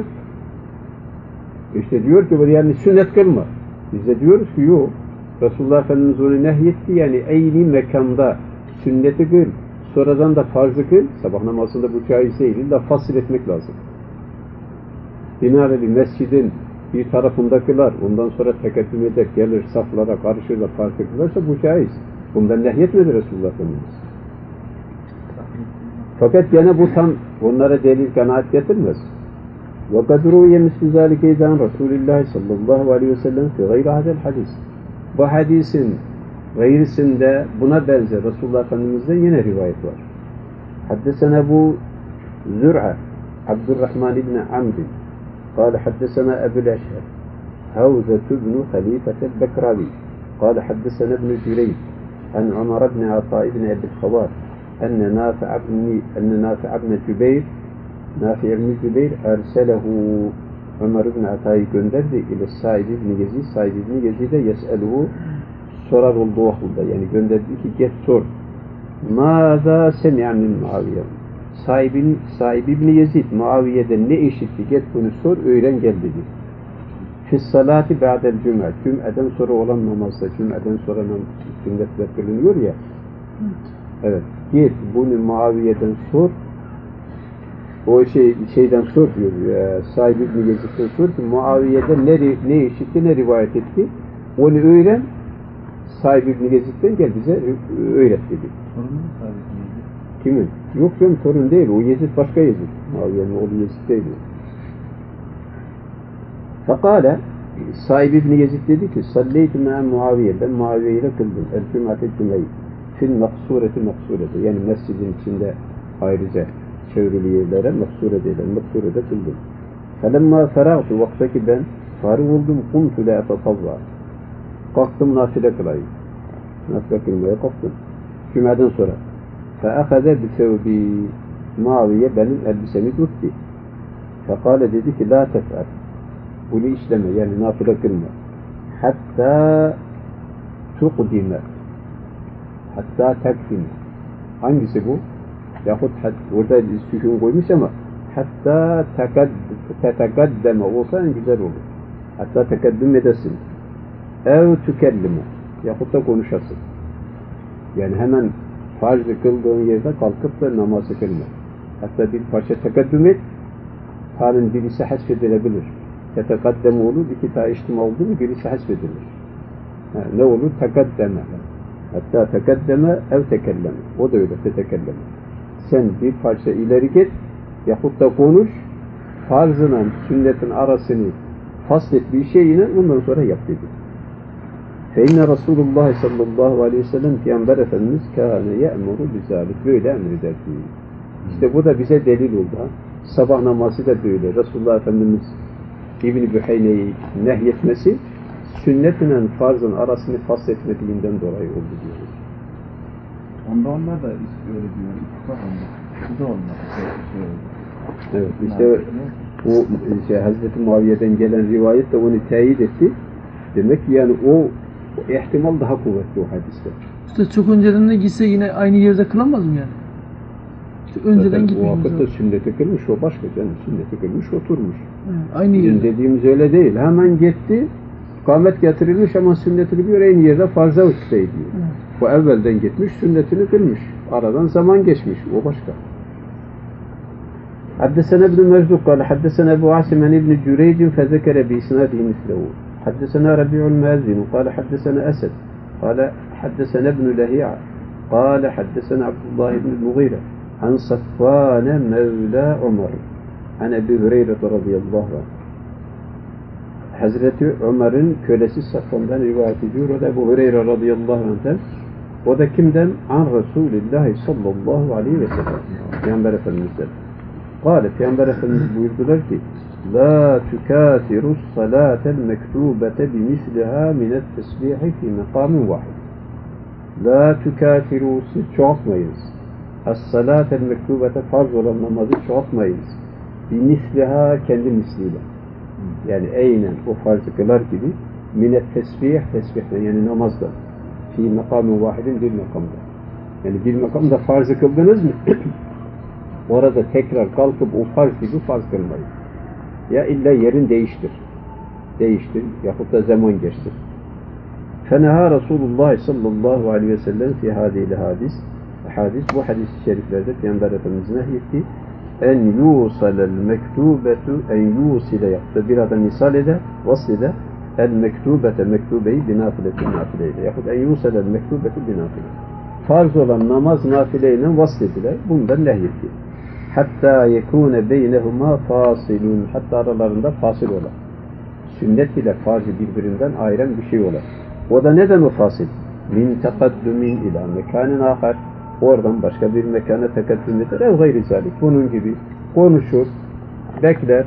A: İşte diyor ki yani sünnet kılma. Biz de diyoruz ki yok. Resulullah Efendimiz onu nehyetti. Yani eyni mekanda sünneti kıl. Sonradan da farzı kıl. Sabah namazında bu caiz değil. İlla fasıl etmek lazım. Binaenaleyh mescidin bir tarafında kılar, ondan sonra tekaddüm eder, gelir saflara, karışır da farklı kılarsa bu caiz. Bundan nehyetmedi Resulullah Efendimiz. Fakat gene bu tam onlara delil kanaat getirmez. وَقَدْ رُوْيَ مِسْلُ ذَٰلِكَ اِذَانْ رَسُولِ اللّٰهِ sallallahu aleyhi ve sellem فِي غَيْرَ هَذَا الْحَدِيثِ Bu hadisin gayrisinde buna benzer Resulullah Efendimiz'de yine rivayet var. حدثنا أبو زرعة عبد الرحمن بن عمرو قال حدثنا أبو الأشهر هوزة بن خليفة البكراوي قال حدثنا ابن جريج عن عمر بن عطاء بن أبي الخوار أن نافع بن أن نافع بن جبير نافع بن جبير أرسله عمر بن عطاء gönderdi إلى السائب بن يزيد سائب بن يزيد يسأله sorar olduğu vakitte yani gönderdi ki git sor ماذا سمع من معاوية Sahibin, sahibi İbni Yezid, Muaviye'den ne işitti? Git bunu sor, öğren gel dedi. Fissalati ba'del cüm'e. Cüm'eden sonra olan namazda, cüm'eden sonra sünnetler kılınıyor ya. Evet. Git bunu Muaviye'den sor. O şey şeyden sor diyor. E, Said İbni Yezid'den sor ki Muaviye'den ne, ne işitti, ne rivayet etti. Onu öğren. Said İbni Yezid'den gel bize öğret dedi.
B: Sorun mu Said İbni Yezid?
A: Kimin? Yok canım torun değil. O Yezid başka Yezid. Muaviye'nin oğlu Yezid değil. Fekale Said İbni Yezid dedi ki salleytü me'en Muaviye. Ben Muaviye ile kıldım. El-Cüm'ate cümleyi. Fil maksureti maksureti. Yani mescidin içinde ayrıca çevrili yerlere maksure değil. Maksurede kıldım. Felemma feragtu vaktaki ben farih oldum. Kumtu la etatavva. Kalktım nafile kılayım. Nafile kılmaya kalktım. Cümleden sonra. Fe'akade bisevbi Muaviye benim elbisemi tuttu. Fekale dedi ki la tef'al. Bunu işleme yani nafile kılma. Hatta tukdime. Hatta tekdime. Hangisi bu? Yahut orada sükun koymuş ama hatta tetekaddeme olsa en güzel olur. Hatta tekaddüm edesin. Ev tükellime. Yahut da konuşasın. Yani hemen farz-ı kıldığın yerde kalkıp da namazı kılma. Hatta bir parça tekaddüm et. Halin birisi hasfedilebilir. Tetekaddeme olur. İki tane içtima oldu mu birisi hasfedilir. Ha, ne olur? Tekaddeme. Hatta tekaddeme ev tekelleme. O da öyle. Tetekelleme. Sen bir parça ileri git yahut da konuş. Farzla sünnetin arasını faslet bir şeyine ondan sonra yap dedi. Feinne Resulullah sallallahu aleyhi ve sellem Peygamber Efendimiz kâne ye'muru bizâlik. Böyle emreder diyor. İşte bu da bize delil oldu. Ha? Sabah namazı da böyle. Resulullah Efendimiz İbn-i Büheyne'yi nehyetmesi sünnetiyle farzın arasını fasletmediğinden dolayı oldu diyor.
B: Onda onlar da öyle diyor. İttifak onda. Bu da olmaz. Şey oldu.
A: Evet. İşte o şey, Hazreti Muaviye'den gelen rivayet de onu teyit etti. Demek ki yani o, o ihtimal daha kuvvetli o hadiste.
C: İşte çok önceden de gitse yine aynı yerde kılamaz mı yani? İşte önceden
A: Zaten
C: gitmiş.
A: o vakitte sünneti kılmış, o başka canım. Sünneti kılmış, oturmuş.
C: Evet, aynı
A: Bizim
C: yerde.
A: dediğimiz öyle değil. Hemen gitti, kâmet getirilmiş ama sünneti kılıyor, aynı yerde farza vakitte ediyor.
C: Evet.
A: O evvelden gitmiş, sünnetini kılmış. Aradan zaman geçmiş, o başka. حدثنا ابن مرزوق قال حدثنا أبو عاصم عن ابن جريج فذكر بإسناده مثله حدثنا ربيع المازن قال حدثنا أسد قال حدثنا ابن لهيعة قال حدثنا عبد الله بن المغيرة عن صفوان مولى عمر عن أبي هريرة رضي الله عنه. Hazreti Ömer'in kölesi Safvan'dan rivayet ediyor. O da Ebu Hureyre radıyallahu anh'ten. O da kimden? An Resulillahi sallallahu aleyhi ve sellem. Peygamber Efendimiz'den. Kâle, Peygamber Efendimiz buyurdular ki La tükâfiru salâtel mektûbete bimisliha minet tesbihi fi mekâmin vahid. La tükâfiru, siz çoğaltmayınız. As-salâtel mektûbete, farz olan namazı çoğaltmayınız. Bimisliha, kendi misliyle. Yani eynen o farzı kılar gibi minet tesbih, tesbihten yani namazda. Fi mekâmin vahidin, bir makamda. Yani bir makamda farzı kıldınız mı? Orada tekrar kalkıp o farz gibi farz kılmayın. Ya illa yerin değiştir. Değiştir. Yahut da zaman geçtir. Feneha Resulullah sallallahu aleyhi ve sellem fi hâdîli hadis. Hadis bu hadis-i şeriflerde Peygamber Efendimiz nehyetti. En yusalel mektubetu en yusile yaptı. Bir adam misal eder, vasl eder. El mektubete mektubeyi binafiletin nafileyle. Yahut en yusalel mektubetu binafile. Farz olan namaz nafileyle vasl edilir. Bundan nehyetti. Hatta yekune beynehuma fasilun. Hatta aralarında fasıl olan. Sünnet ile farzı birbirinden ayıran bir şey olan. O da neden o fasil? Min tekaddumin ila mekanin ahar. Oradan başka bir mekana tekaddüm eder. Ev gayri zalik. Bunun gibi konuşur, bekler.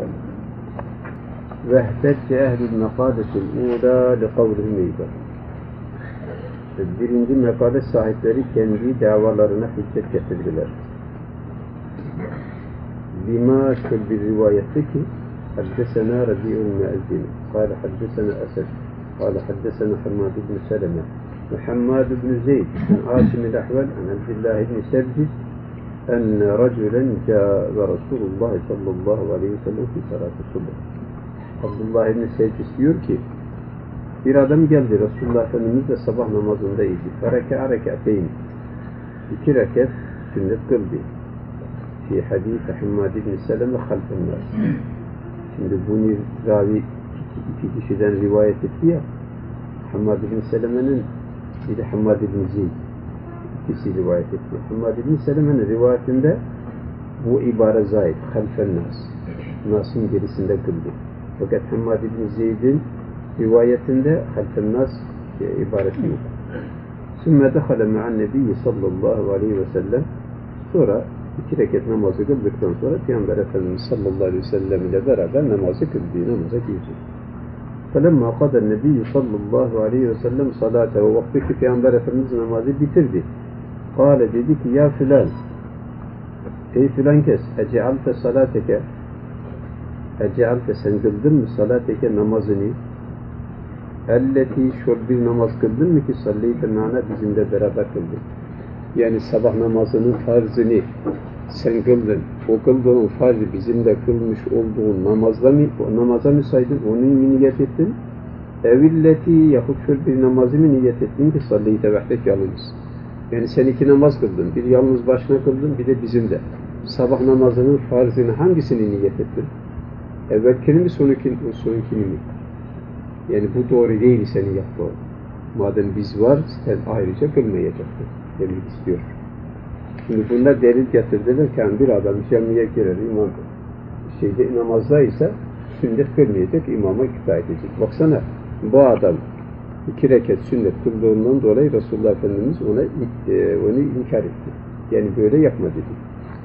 A: Vehdetçe ehlül mekadetil uğra li kavrihi meydan. Birinci mekale sahipleri kendi davalarına hüccet getirdiler. Lima bir rivayette ki Haddesena Rabi'ul Mu'ezzin Kale haddesena Esed Kale haddesena Hammad ibn Seleme Muhammad ibn Zeyd an Asim el-Ahvel an Abdullah ibn Sebcid enne raculen câve Resulullah sallallahu aleyhi ve sellem fi salatı subh. Abdullah İbni Sevcis diyor ki, bir adam geldi, Resulullah Efendimiz de sabah namazındaydı. Fereke reketeyn. İki rekat sünnet kıldı. Fi hadis Hammad İbni Seleme halfen nas. Şimdi bunu ravi iki, iki kişiden rivayet etti ya. Hammad İbni Seleme'nin bir de Hammad İbni Zeyd. İkisi rivayet etti. Hammad İbni Seleme'nin rivayetinde bu ibare zayıf. Halfen nas. Nas'ın gerisinde kıldı. Fakat Hammad İbni Zeyd'in rivayetinde halfen nas ibareti yok. Sümme dehale me'an nebiyyi sallallahu aleyhi ve sellem. Sonra iki rekat namazı kıldıktan sonra Peygamber Efendimiz sallallahu aleyhi ve sellem ile beraber namazı kıldı, namaza girdi. فَلَمَّا قَدَ النَّبِيُّ sallallahu aleyhi ve sellem salate o vakti ki Peygamber Efendimiz namazı bitirdi. Kâle dedi ki ya filan, ey filan kes, ece'alte salateke, ece'alte sen kıldın mı salateke namazını, elleti şol bir namaz kıldın mı ki salleyte me'ana bizimle beraber kıldın. Yani sabah namazının farzını sen kıldın. O kıldığın farzı bizimle kılmış olduğun namazla mı, o namaza mı saydın, onu mu niyet ettin? Evilleti yahut şöyle bir namazı mı niyet ettin ki salleyte vahdek yalnız. Yani sen iki namaz kıldın. Bir yalnız başına kıldın, bir de bizimle. Sabah namazının farzını hangisini niyet ettin? Evvelkini mi, sonunkini, sonunkini mi? Yani bu doğru değil, senin yaptığın. Madem biz var, sen ayrıca kılmayacaktın. Demek istiyor. Şimdi bunlar delil getirdiler ki bir adam camiye girer, imam şeyde namazdaysa sünnet kılmayacak, imama ikna edecek. Baksana, bu adam iki rekat sünnet kıldığından dolayı Resulullah Efendimiz ona e, onu inkar etti. Yani böyle yapma dedi.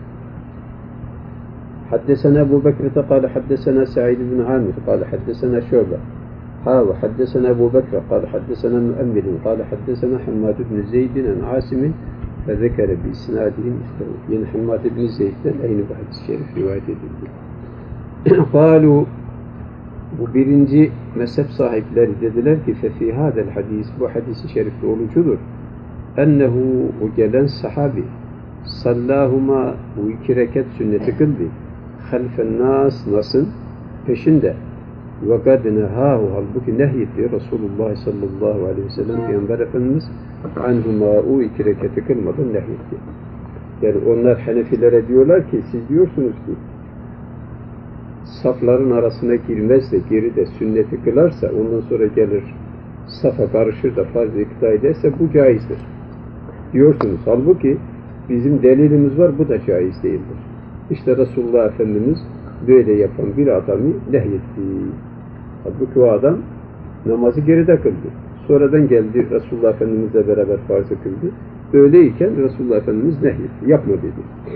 A: Haddesena Ebu Bekir'te kâle haddesena Sa'id ibn Amir kâle haddesena Şöbe ha ve haddesena Ebu Bekir kâle haddesena Müemmilin kâle haddesena Hammad ibn Zeydin en Asim'in ve zekere bi isnadihim istevu. Yani Hammad ibn Zeyd'den aynı bu hadis-i şerif rivayet edildi. Kâlu bu birinci mezhep sahipleri dediler ki فَفِي هَذَا الْحَدِيثِ bu hadis-i şerifte olucudur. Ennehu o gelen sahabi sallahuma bu iki rekat sünneti kıldı. Halfen nas nasın peşinde. Ve kad nehahu halbuki nehyetti Resulullah sallallahu aleyhi ve sellem Peygamber Efendimiz anhuma o iki rekatı kılmadan nehyetti. Yani onlar Hanefilere diyorlar ki siz diyorsunuz ki safların arasına girmez de geride sünneti kılarsa ondan sonra gelir safa karışır da farz-ı iktida ederse bu caizdir. Diyorsunuz. Halbuki bizim delilimiz var, bu da caiz değildir. İşte Resulullah Efendimiz böyle yapan bir adamı nehyetti. Halbuki o adam namazı geride kıldı. Sonradan geldi Resulullah Efendimizle beraber farz kıldı. Böyleyken Resulullah Efendimiz nehyetti. Yapma dedi.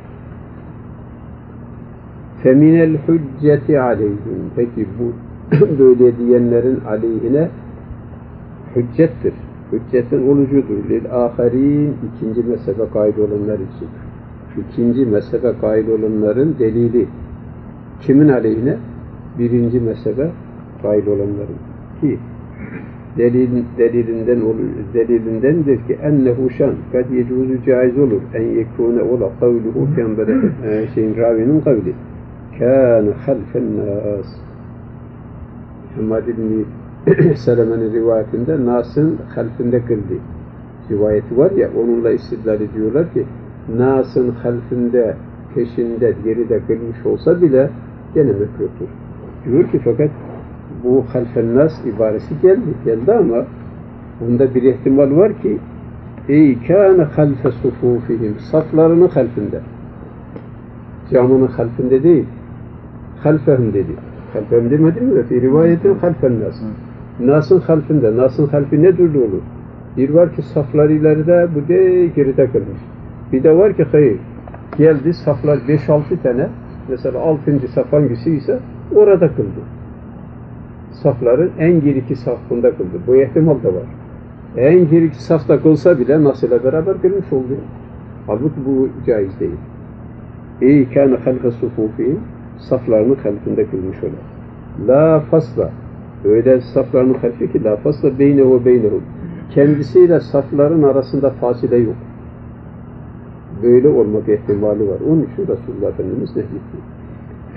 A: فَمِنَ الْحُجَّةِ عَلَيْهِمْ peki bu böyle diyenlerin aleyhine hüccettir. Hüccetin olucudur. لِلْآخَرِينَ ikinci mezhebe kaid olanlar için. İkinci mezhebe kaid olanların delili. Kimin aleyhine? Birinci mezhebe kaid olanların. Ki delil, delilinden olur, delilindendir ki ennehu şan kad yecuzu caiz olur en yekune ola kavluhu peygamber şeyin ravinin kavli kâne halfen nâs. Hammad ibn Seleme'nin rivayetinde Nas'ın halfinde kıldı rivayeti var ya, onunla istidlal ediyorlar ki Nas'ın halfinde peşinde geride kılmış olsa bile gene mekruhtur. Diyor ki fakat bu halfen nas ibaresi geldi, geldi ama bunda bir ihtimal var ki ey kâne halfe sufufihim saflarının halfinde, camının halfinde değil, halfehum dedi. Halfehum demedi mi? Fi rivayetin halfen nas. Nas'ın halfinde. Nas'ın halfi ne türlü olur? Bir var ki saflar ileride, bu de geride kılmış. Bir de var ki hayır, geldi saflar beş altı tane, mesela altıncı saf hangisi ise orada kıldı. Safların en geriki safında kıldı. Bu ihtimal da var. En geriki safta kılsa bile Nas'la beraber kılmış oldu. Halbuki bu caiz değil. Ey kâne halfe sufufîn saflarının halfinde kılmış olan. La fasla öyle saflarının halfi ki la fasla beynehu beynehu kendisiyle safların arasında fasile yok. Böyle olmak ihtimali var. Onun için Resulullah Efendimiz nehyetti.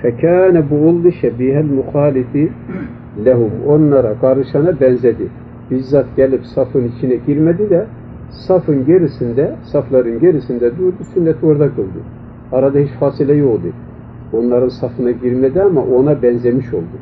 A: Fekâne bu oldu şebihel muhalifi lehum. Onlara karışana benzedi. Bizzat gelip safın içine girmedi de safın gerisinde, safların gerisinde durdu, sünnet orada kıldı. Arada hiç fasile yoktu. Onların safına girmedi ama ona benzemiş oldu.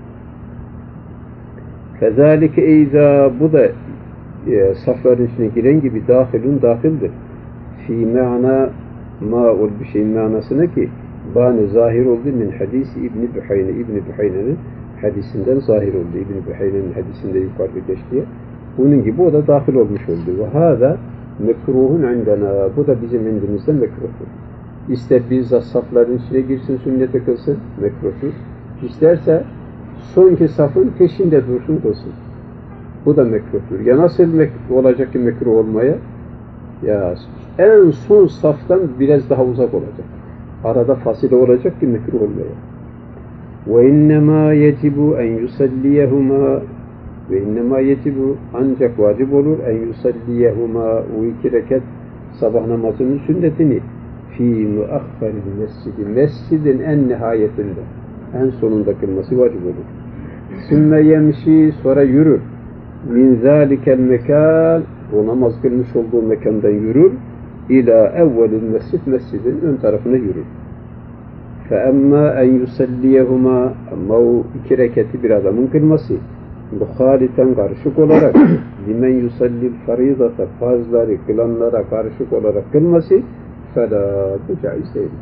A: Fezalike eyza, bu da e, safların içine giren gibi dahilun dahildir. Fî me'na ma'ul bir şeyin manasına ki bâne zahir oldu min hadisi İbn-i Bühayne. İbn-i Bühayne'nin hadisinden zahir oldu. İbn-i Bühayne'nin hadisinde yukarıda geçtiği. Bunun gibi o da dahil olmuş oldu. Ve hâzâ mekruhun indena. Bu da bizim indimizde mekruhtur. İster bizzat safların içine girsin, sünnete kılsın, mekruhtur. İsterse sonki safın peşinde dursun, kılsın. Bu da mekruhtur. Ya nasıl mek- olacak ki mekruh olmaya? Ya en son saftan biraz daha uzak olacak. Arada fasile olacak ki mekruh olmaya. وَاِنَّمَا يَجِبُ اَنْ يُسَلِّيَهُمَا ve innema yecibu, ancak vacip olur en yusalliyehuma, o iki rekat sabah namazının sünnetini fi muakharil mescidi, mescidin en nihayetinde, en sonunda kılması vacip olur. Sümme yemşi, sonra yürür. Min zâlikel mekan, o namaz kılmış olduğu mekandan yürür. İlâ evvelil mescid, mescidin ön tarafına yürür. Fe emmâ en yusalliyehuma, ama o iki rekati bir adamın kılması muhaliten, karışık olarak limen yusallil faridata, farzları kılanlara karışık olarak kılması fela, bu caiz değildir.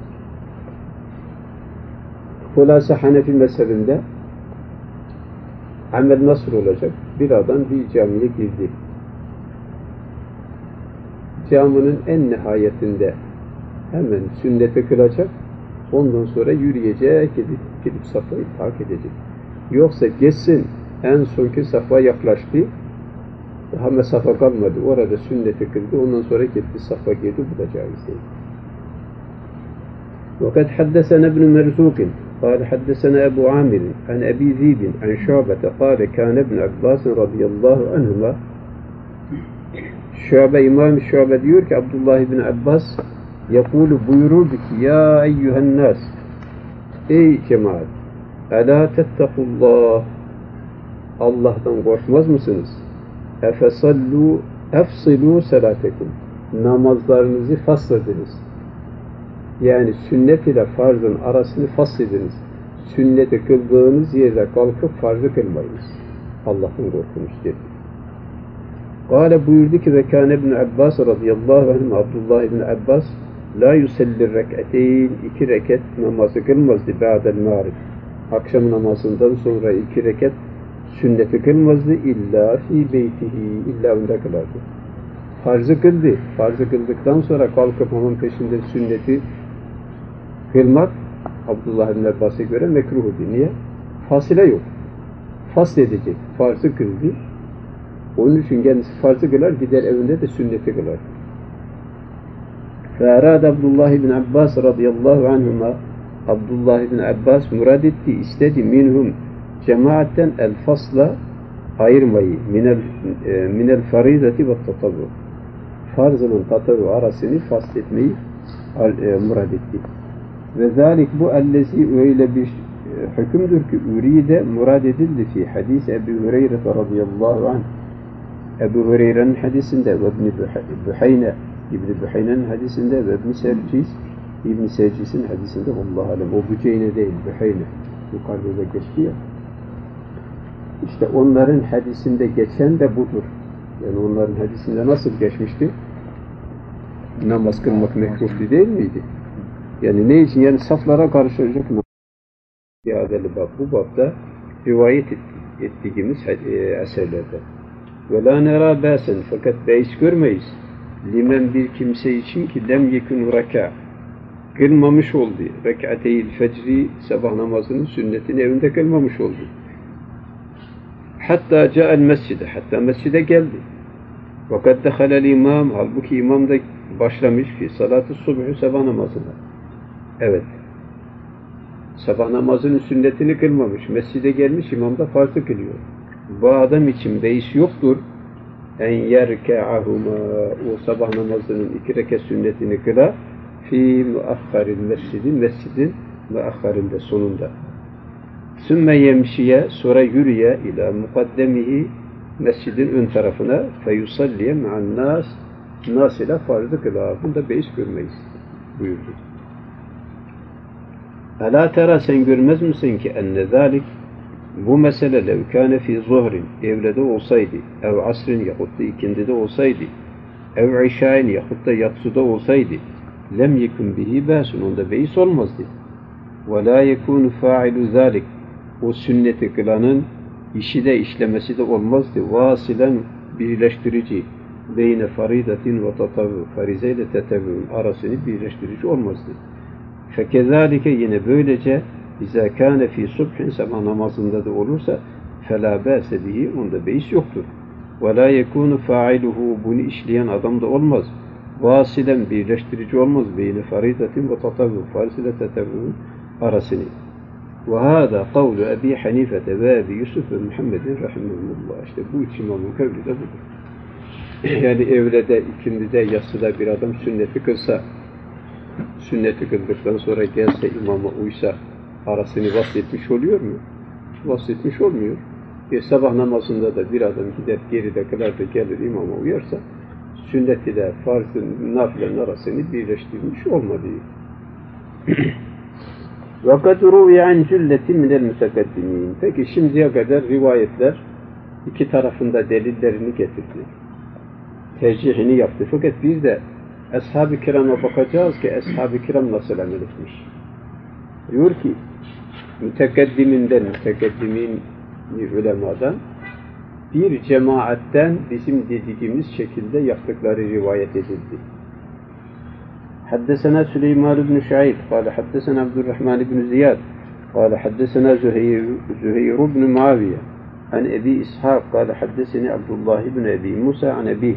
A: Hulasa Hanefi mezhebinde amel nasıl olacak? Bir adam bir camiye girdi. Caminin en nihayetinde hemen sünnete kılacak, ondan sonra yürüyecek, gidip, gidip safhayı takip edecek. Yoksa geçsin, en sonki safa yaklaştı, daha mesafe kalmadı, orada sünneti kıldı, ondan sonra gitti safa girdi, bu da caiz değil. وَقَدْ حَدَّثَنَا ابْنُ مَرْزُوقٍ قال حدثنا أبو عامر عن أبي ذئب عن شعبة قال كان ابن عباس رضي الله عنهما. Şuabe, İmam Şuabe diyor ki Abdullah ibn Abbas yakulu, buyururdu ki ya eyyühen nas, ey cemaat, elâ tettekullah, Allah'tan korkmaz mısınız? Efesallu efsilu salatekum, namazlarınızı faslediniz. Yani sünnet ile farzın arasını faslediniz. Sünneti kıldığınız yerde kalkıp farzı kılmayınız. Allah'tan korkunuz dedi. Kâle, buyurdu ki ve kâne ibn Abbas radıyallahu anh, Abdullah ibn Abbas la yusellir rek'ateyn, iki rekat namazı kılmazdı ba'del mağrib. Akşam namazından sonra iki rekat sünneti kılmazdı illa fi beytihi, illa onda kılardı. Farzı kıldı. Farzı kıldıktan sonra kalkıp onun peşinde sünneti kılmak Abdullah ibn Abbas'a göre mekruhdu. Niye? Fasile yok. Fasl edecek. Farzı kıldı. Onun için kendisi farzı kılar, gider evinde de sünneti kılar. فَاَرَادَ Abdullah ibn Abbas radıyallahu anhuma, Abdullah ibn Abbas murad etti, istedi minhum cemaatten el fasla, ayırmayı, minel e, minel faridati ve tatavu, farzının tatavu arasını fasletmeyi e, murad etti. Ve zalik, bu ellezi, öyle bir e, hükümdür ki üride murad edildi fi hadis Ebu Hureyre radıyallahu anh. Ebu Hureyre'nin hadisinde ve İbn-i Bühayne, İbn-i Bühayne'nin hadisinde ve İbn-i Sercis, İbn-i Sercis'in hadisinde, Allahu alem, o Büceyne değil, Bühayne, yukarıda geçti ya. İşte onların hadisinde geçen de budur. Yani onların hadisinde nasıl geçmişti? Namaz kılmak mekruhtu değil miydi? Yani ne için? Yani saflara karışacak mı? İadeli bab, bu babda rivayet ettiğimiz eserlerde. Ve la nera bâsen, fakat beis görmeyiz. Limen, bir kimse için ki lem yekun reka, kılmamış oldu. Rek'ateyil fecri, sabah namazının sünnetini evinde kılmamış oldu. Hatta ca'el mescide, hatta mescide geldi. Fakat dehalel imam, halbuki imam da başlamış ki salat-ı subhü, sabah namazına. Evet. Sabah namazının sünnetini kılmamış. Mescide gelmiş, imam da farzı kılıyor. Bu adam için beis yoktur. En yerke'ahuma, o sabah namazının iki rekat sünnetini kıla fi muakharil mescidi, mescidin ve akharinde sonunda. Sümme yemşiye sonra yürüye ila mukaddemihi mescidin ön tarafına feyusalliye ma'an nas nas ile farzı kıla. Bunda beis görmeyiz buyurdu. Ala tera sen görmez misin ki enne zalik bu mesele levkâne fî zuhrin evlede olsaydı ev asrin yahut da ikindide olsaydı ev işain yahut da yatsuda olsaydı lem yekun bihi bâsun onda beis olmazdı. Ve lâ yekûnu fâilu zâlik o sünneti kılanın işi de işlemesi de olmazdı. Vasilen birleştirici beyne faridatin ve tatavvü farize ile tetevvün arasını birleştirici olmazdı. Fekezalike yine böylece İzâ kâne fî subhin sabah namazında da olursa felâ bâse bihi onda beis yoktur. Ve lâ yekûnu fâiluhu bunu işleyen adam da olmaz. Vasilen birleştirici olmaz. Beyni faridatin ve tatavvü fariz ile tetevvün arasını. Ve hâdâ kavlu Ebi Hanifete ve Ebi Yusuf ve Muhammedin rahimahullah. İşte bu üç imamın kavli de budur. Yani evlede, ikindide, yatsıda bir adam sünneti kılsa, sünneti kıldıktan sonra gelse imama uysa arasını vasfetmiş oluyor mu? Vasfetmiş olmuyor. E, sabah namazında da bir adam gider geride kılar da gelir imama uyarsa sünnet ile farzın, nafilenin arasını birleştirmiş olmadı. وَقَدْ رُوِيَ عَنْ جُلَّةٍ مِنَ الْمُتَقَدِّمِينَ Peki şimdiye kadar rivayetler iki tarafında delillerini getirdi. Tercihini yaptı. Fakat biz de Ashab-ı Kiram'a bakacağız ki Ashab-ı Kiram nasıl amel etmiş. Diyor ki mütekeddiminden, mütekeddimin ulemadan bir cemaatten bizim dediğimiz şekilde yaptıkları rivayet edildi. Haddesena Süleyman ibn Şaib, kâle haddesena Abdurrahman ibn Ziyad, kâle haddesena Züheyr, Züheyr ibn Muaviye, an Ebi İshak, kâle haddeseni Abdullah ibn Ebi Musa, an Ebi.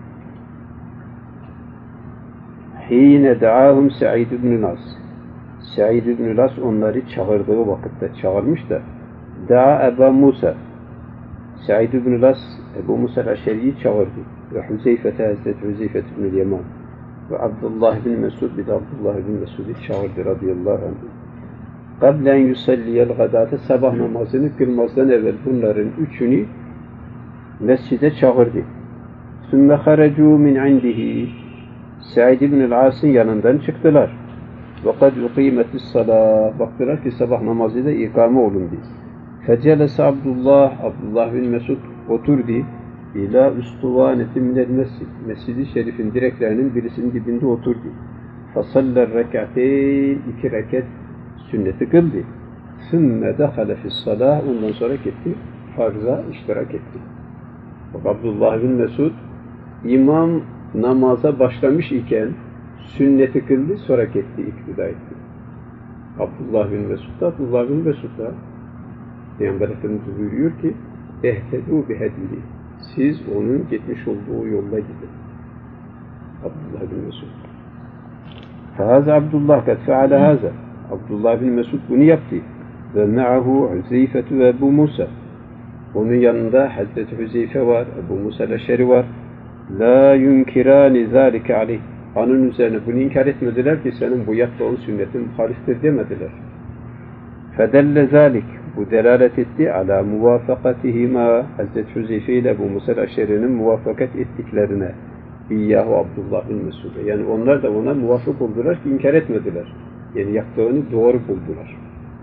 A: Hîne da'ahum Sa'id ibn Nas. Sa'id ibn Nas onları çağırdığı vakitte çağırmış da Da'a Ebu Musa. Sa'id ibn Nas Ebu Musa el-Aşeri'yi çağırdı. Ve Hüzeyfete Hazreti Hüzeyfet ibn Yaman. Ve Abdullah bin Mesud bir de Abdullah bin Mesud'u çağırdı radıyallahu anh. Kablen yusalliyel gadate sabah namazını kılmazdan evvel bunların üçünü mescide çağırdı. Sümme harecu min indihi Sa'id ibn al-As'ın yanından çıktılar. Ve kad uqimetis salah baktılar ki sabah namazı da ikame olundu. Fecelese Abdullah Abdullah bin Mesud oturdu. İlâ üstuvanetin minel mescid. Mescid-i Şerif'in direklerinin birisinin dibinde oturdu. Fasaller rek'ateyn iki rekat sünneti kıldı. Sümme dehale fissalah ondan sonra gitti. Farza iştirak etti. Abdullah bin Mesud imam namaza başlamış iken sünneti kıldı sonra gitti iktida etti. Abdullah bin Mesud da Abdullah bin Mesud da Peygamber Efendimiz buyuruyor ki ehtedû bihedihi siz onun gitmiş olduğu yolda gidin. Abdullah bin Mesud. Fâzâ Abdullah kad feale hâzâ. Abdullah bin Mesud bunu yaptı. Ve me'ahu Hüzeyfetü ve Ebu Musa. Onun yanında Hazreti Hüzeyfe var, Ebu Musa el-Eşeri var. La yunkirâni zâlike aleyh. Onun üzerine bunu inkar etmediler ki senin bu yaptığın sünnetin muhaliftir demediler. Fedelle zâlik. Bu delalet etti ala muvafakatihima Hazreti Hüzeyfe ile Ebu Musa el-Eşeri'nin muvaffakat ettiklerine İyyahu Abdullah bin Mesud'a. Yani onlar da ona muvafık oldular ki inkar etmediler. Yani yaptığını doğru buldular.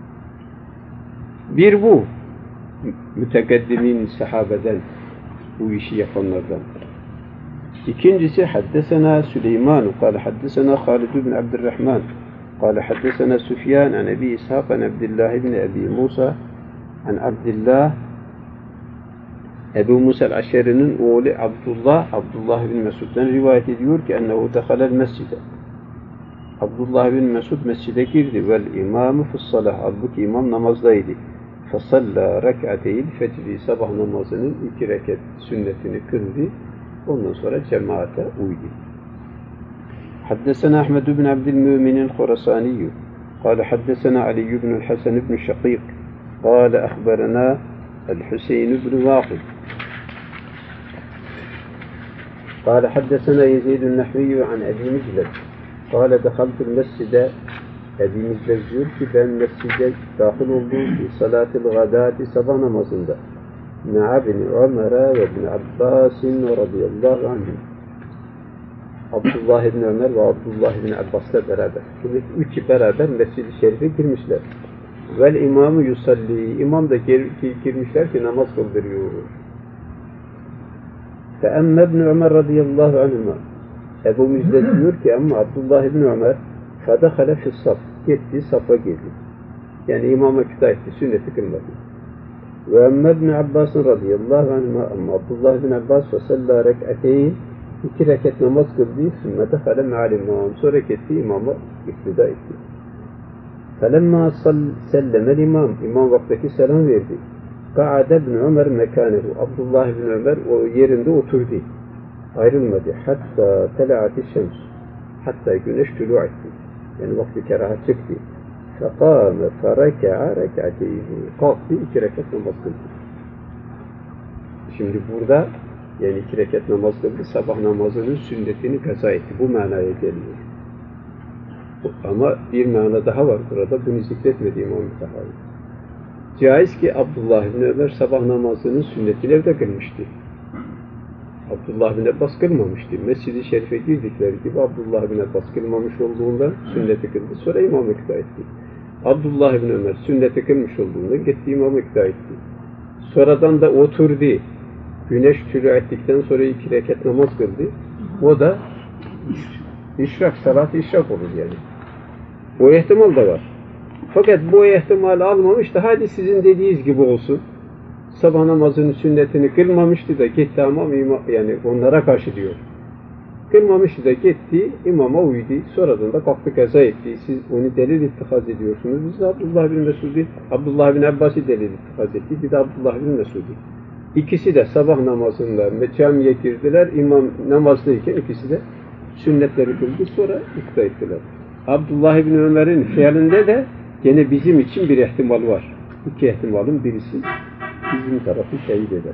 A: Bir bu mütekaddimin sahabeden bu işi yapanlardan. İkincisi haddesena Süleyman kâle haddesena Halid bin Abdurrahman kâle haddesena Süfyan an Ebi İshak an Abdullah bin Ebi Musa an Abdullah Ebu Musa el-Aşeri'nin oğlu Abdullah Abdullah bin Mesud'dan rivayet ediyor ki ennehu dehalel mescide. Abdullah bin Mesud mescide girdi vel imamı fıssalah halbuki imam namazdaydı. Fasalla rek'ateyil fecri sabah namazının iki rekat sünnetini kıldı. Ondan sonra cemaate uydu. Haddesena Ahmed bin Abdülmümin el-Khurasani قال حدثنا علي بن الحسن بن شقيق قال أخبرنا الحسين بن واقد قال حدثنا يزيد النحوي عن أبي مجلد قال دخلت المسجد Ebimiz diyor ki ben mescide dahil oldum ki salat-ı gadati sabah namazında. Ma'a bin Ömer'e ve bin Abbas'in radıyallahu anhüm. Abdullah ibn Ömer ve Abdullah ibn Abbas'la beraber. Şimdi üçü beraber Mescid-i Şerif'e girmişler. Vel imamı yusalli. İmam da gir, girmişler ki namaz kıldırıyor. Feemme ibn Ömer radıyallahu anhüma. Ebu Müjde diyor ki ama Abdullah ibn Ömer fedehale fissaf. Gitti, safa girdi. Yani imama kütah etti, sünneti kılmadı. Ve emme ibn Abbas radıyallahu anhüma ama Abdullah ibn Abbas fesella rek'ateyn iki rekat namaz kıldı. Sümme dehale me'al imam. Sonra gitti, imama iktida etti. Felemma sellemel imam. İmam vaktaki selam verdi. Ka'ade ibn Ömer mekanehu. Abdullah ibn Ömer o yerinde oturdu. Ayrılmadı. Hatta tela'ati şems. Hatta güneş tulu etti. Yani vakti keraha çıktı. Fekâme fereka'a rek'ateyni. Kalktı, iki rekat namaz kıldı. Şimdi burada yani iki rekat namaz kıldı, sabah namazının sünnetini kaza etti. Bu manaya geliyor. Ama bir mana daha var burada. Bunu zikretmedi İmam Tahavi. Caiz ki Abdullah bin Ömer sabah namazının sünnetini evde kılmıştı. Abdullah bin Abbas kılmamıştı. Mescid-i Şerif'e girdikleri gibi Abdullah bin Abbas kılmamış olduğundan sünneti kıldı. Sonra imam ikna etti. Abdullah bin Ömer sünneti kılmış olduğundan gitti imam ikna etti. Sonradan da oturdu. Güneş tülü ettikten sonra iki rekat namaz kıldı. O da işrak, salat işrak olur yani. O ihtimal da var. Fakat bu ihtimali almamış da hadi sizin dediğiniz gibi olsun. Sabah namazının sünnetini kılmamıştı da gitti ama yani onlara karşı diyor. Kılmamıştı da gitti, imama uydu. Sonradan da kalktı kaza etti. Siz onu delil ittihaz ediyorsunuz. Biz de Abdullah bin Mesud'i, Abdullah bin Abbas'ı delil ittihaz etti. Bir de Abdullah bin Mesud'i. İkisi de sabah namazında camiye girdiler. İmam namazdayken ikisi de sünnetleri kıldı. Sonra ikna ettiler. Abdullah bin Ömer'in fiilinde de gene bizim için bir ihtimal var. İki ihtimalın birisi bizim tarafı şehit eder.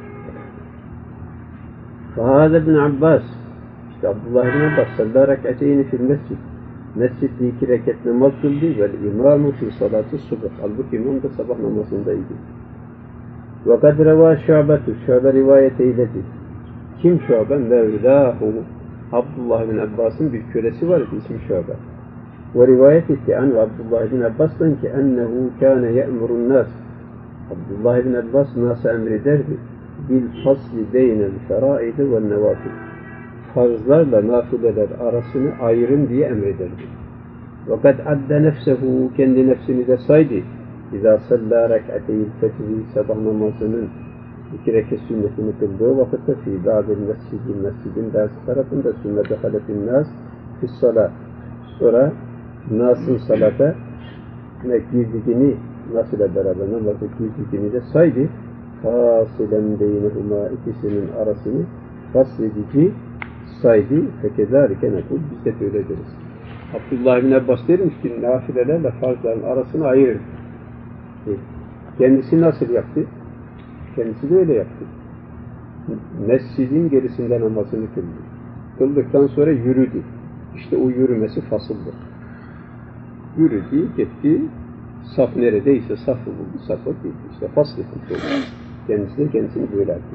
A: Fahâze bin Abbas, işte Abdullah bin Abbas sallâ rek'ateyni fil mescid. Mescidde iki rekat namaz kıldı ve imâmu fil salâti subh. Halbuki imam da sabah namazındaydı. Ve kad revâ şu'betu, şu'be rivayet eyledi. Kim şu'be? Mevlâhu. Abdullah bin Abbas'ın bir kölesi var idi, ismi şu'be. Ve rivayet etti an Abdullah bin Abbas'tan ki ennehu kâne ye'murun nâs. Abdullah bin Abbas nasıl emrederdi? Bil fasli beynel feraidi ve nevafil. Farzlarla nafileler arasını ayırın diye emrederdi. Ve kad adde nefsehu, kendi nefsini de saydı. İzâ sallâ rek'ateyil fecri, sabah namazının iki rekat sünnetini kıldığı vakitte fî ba'dil mescidin, mescidin bazı tarafında sünnet dehaletin nas fis salâ. Sonra Nas'ın salata ne girdiğini nasıl beraber namazı girdiğini de saydı. Fasilen beynehuma, ikisinin arasını fasledici saydı. Fekezârike nekul, biz de böyle deriz. Abdullah bin Abbas dermiş ki nafilelerle farzların arasını ayırır. Kendisi nasıl yaptı? Kendisi de öyle yaptı. Mescidin gerisinde namazını kıldı. Kıldıktan sonra yürüdü. İşte o yürümesi fasıldır. Yürüdü, gitti, saf neredeyse safı buldu, safa gitti. İşte fasıl etmiş oldu. Kendisi de kendisini böyle etti.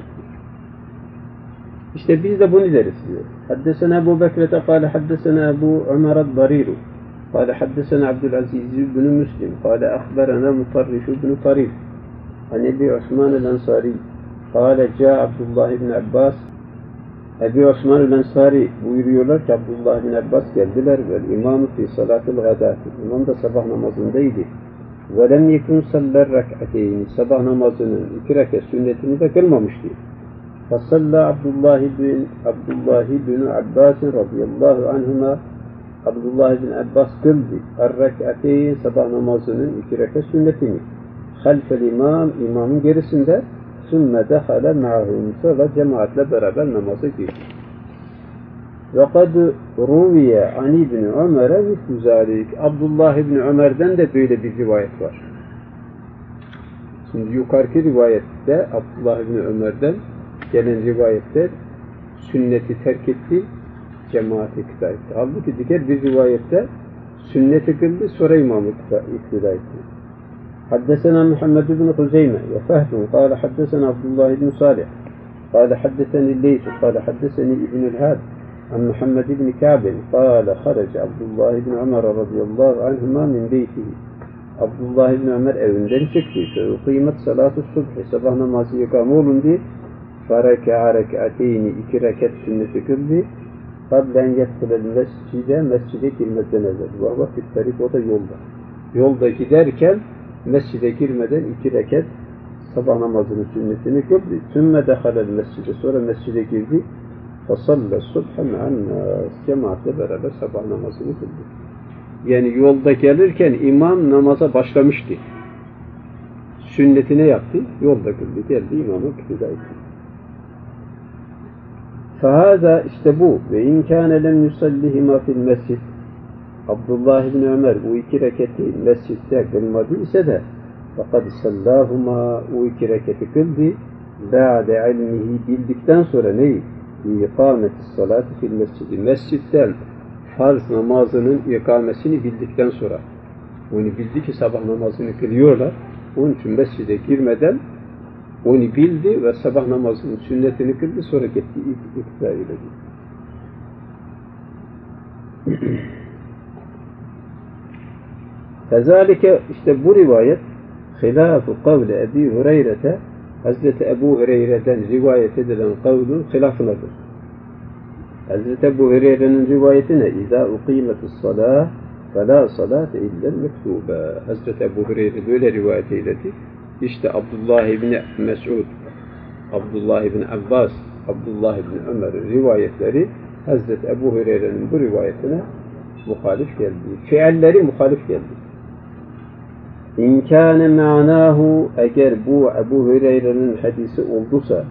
A: İşte biz de bunu deriz diyor. Haddesena Ebu Bekir'e kâle haddesena Ebu Ömer el-Dariru kâle haddesena Abdülaziz ibn Müslim kâle ahberena Mutarriş ibn Tarif an Ebi Osman el-Ensari kâle ca Abdullah ibn Abbas. Ebi Osman el-Ensari buyuruyorlar ki Abdullah bin Abbas geldiler ve imamı fi salatil gadati. İmam da sabah namazındaydı. Ve lem yekun sallar rek'ateyni. Sabah namazının iki rekat sünnetini de kılmamıştı. Fasalla Abdullah bin Abdullah bin Abbas radıyallahu anhuma. Abdullah bin Abbas kıldı. Er-rek'ateyn, sabah namazının iki rekat sünnetini. Halfel imam, imamın gerisinde. Sümme dehale ma'hum, sonra cemaatle beraber namaza girdi. Ve kad ruviye an İbni Ömer'e mislu zalik. Abdullah İbni Ömer'den de böyle bir rivayet var. Şimdi yukarıki rivayette Abdullah İbni Ömer'den gelen rivayette sünneti terk etti, cemaati ikna etti. Halbuki diğer bir rivayette sünneti kıldı, sonra imamı iktida etti. Haddesena Muhammed ibn Huzeyme ve Fehdun kâle haddesena Abdullah ibn Salih kâle haddeseni Leysu kâle haddeseni İbnül Had an Muhammed ibn Kâbin kâle harece Abdullah ibn Ömer radıyallahu anhuma min beytihi. Abdullah ibn Ömer evinden çıktı. Fe kıymet salatu subhi, sabah namazı ikame olundu. Fereka'a rek'ateyni, iki rekat sünneti kıldı. Kablen yetkulel mescide, mescide girmeden evvel. Vahva fitterik, o da yolda. Yolda giderken mescide girmeden iki rekat sabah namazının sünnetini kıldı. Sümme dehalel mescide, sonra mescide girdi. Fasalle subhe me'annas, cemaatle beraber sabah namazını kıldı. Yani yolda gelirken imam namaza başlamıştı. Sünnetine yaptı, yolda kıldı, geldi imamı iktida etti. Fahada, işte bu ve inkâne lem yusallihima fil mescid. Abdullah ibn Ömer bu iki reketi mescitte kılmadı ise de fakat sallahuma, o iki reketi kıldı ba'de ilmihi, bildikten sonra neyi? İkametis salati fil mescidi, mescitten farz namazının ikamesini bildikten sonra, onu bildi ki sabah namazını kılıyorlar, onun için mescide girmeden onu bildi ve sabah namazının sünnetini kıldı, sonra gitti iktidar edildi. Kazalike, işte bu rivayet hilâfu kavli Ebi Hureyre'te, Hazreti Ebu Hureyre'den rivayet edilen kavlun hilafınadır. Hazreti Ebu Hureyre'nin rivayetine İzâ uqîmetis salâh felâ salâte illel mektûbe. Hazreti Ebu Hureyre böyle rivayet eyledi. İşte Abdullah İbni Mes'ud, Abdullah İbni Abbas, Abdullah İbni Ömer'in rivayetleri Hazreti Ebu Hureyre'nin bu rivayetine muhalif geldi. Fiilleri muhalif geldi. İnkâne ma'nâhu, eğer bu Ebu Hureyre'nin hadisi olduysa,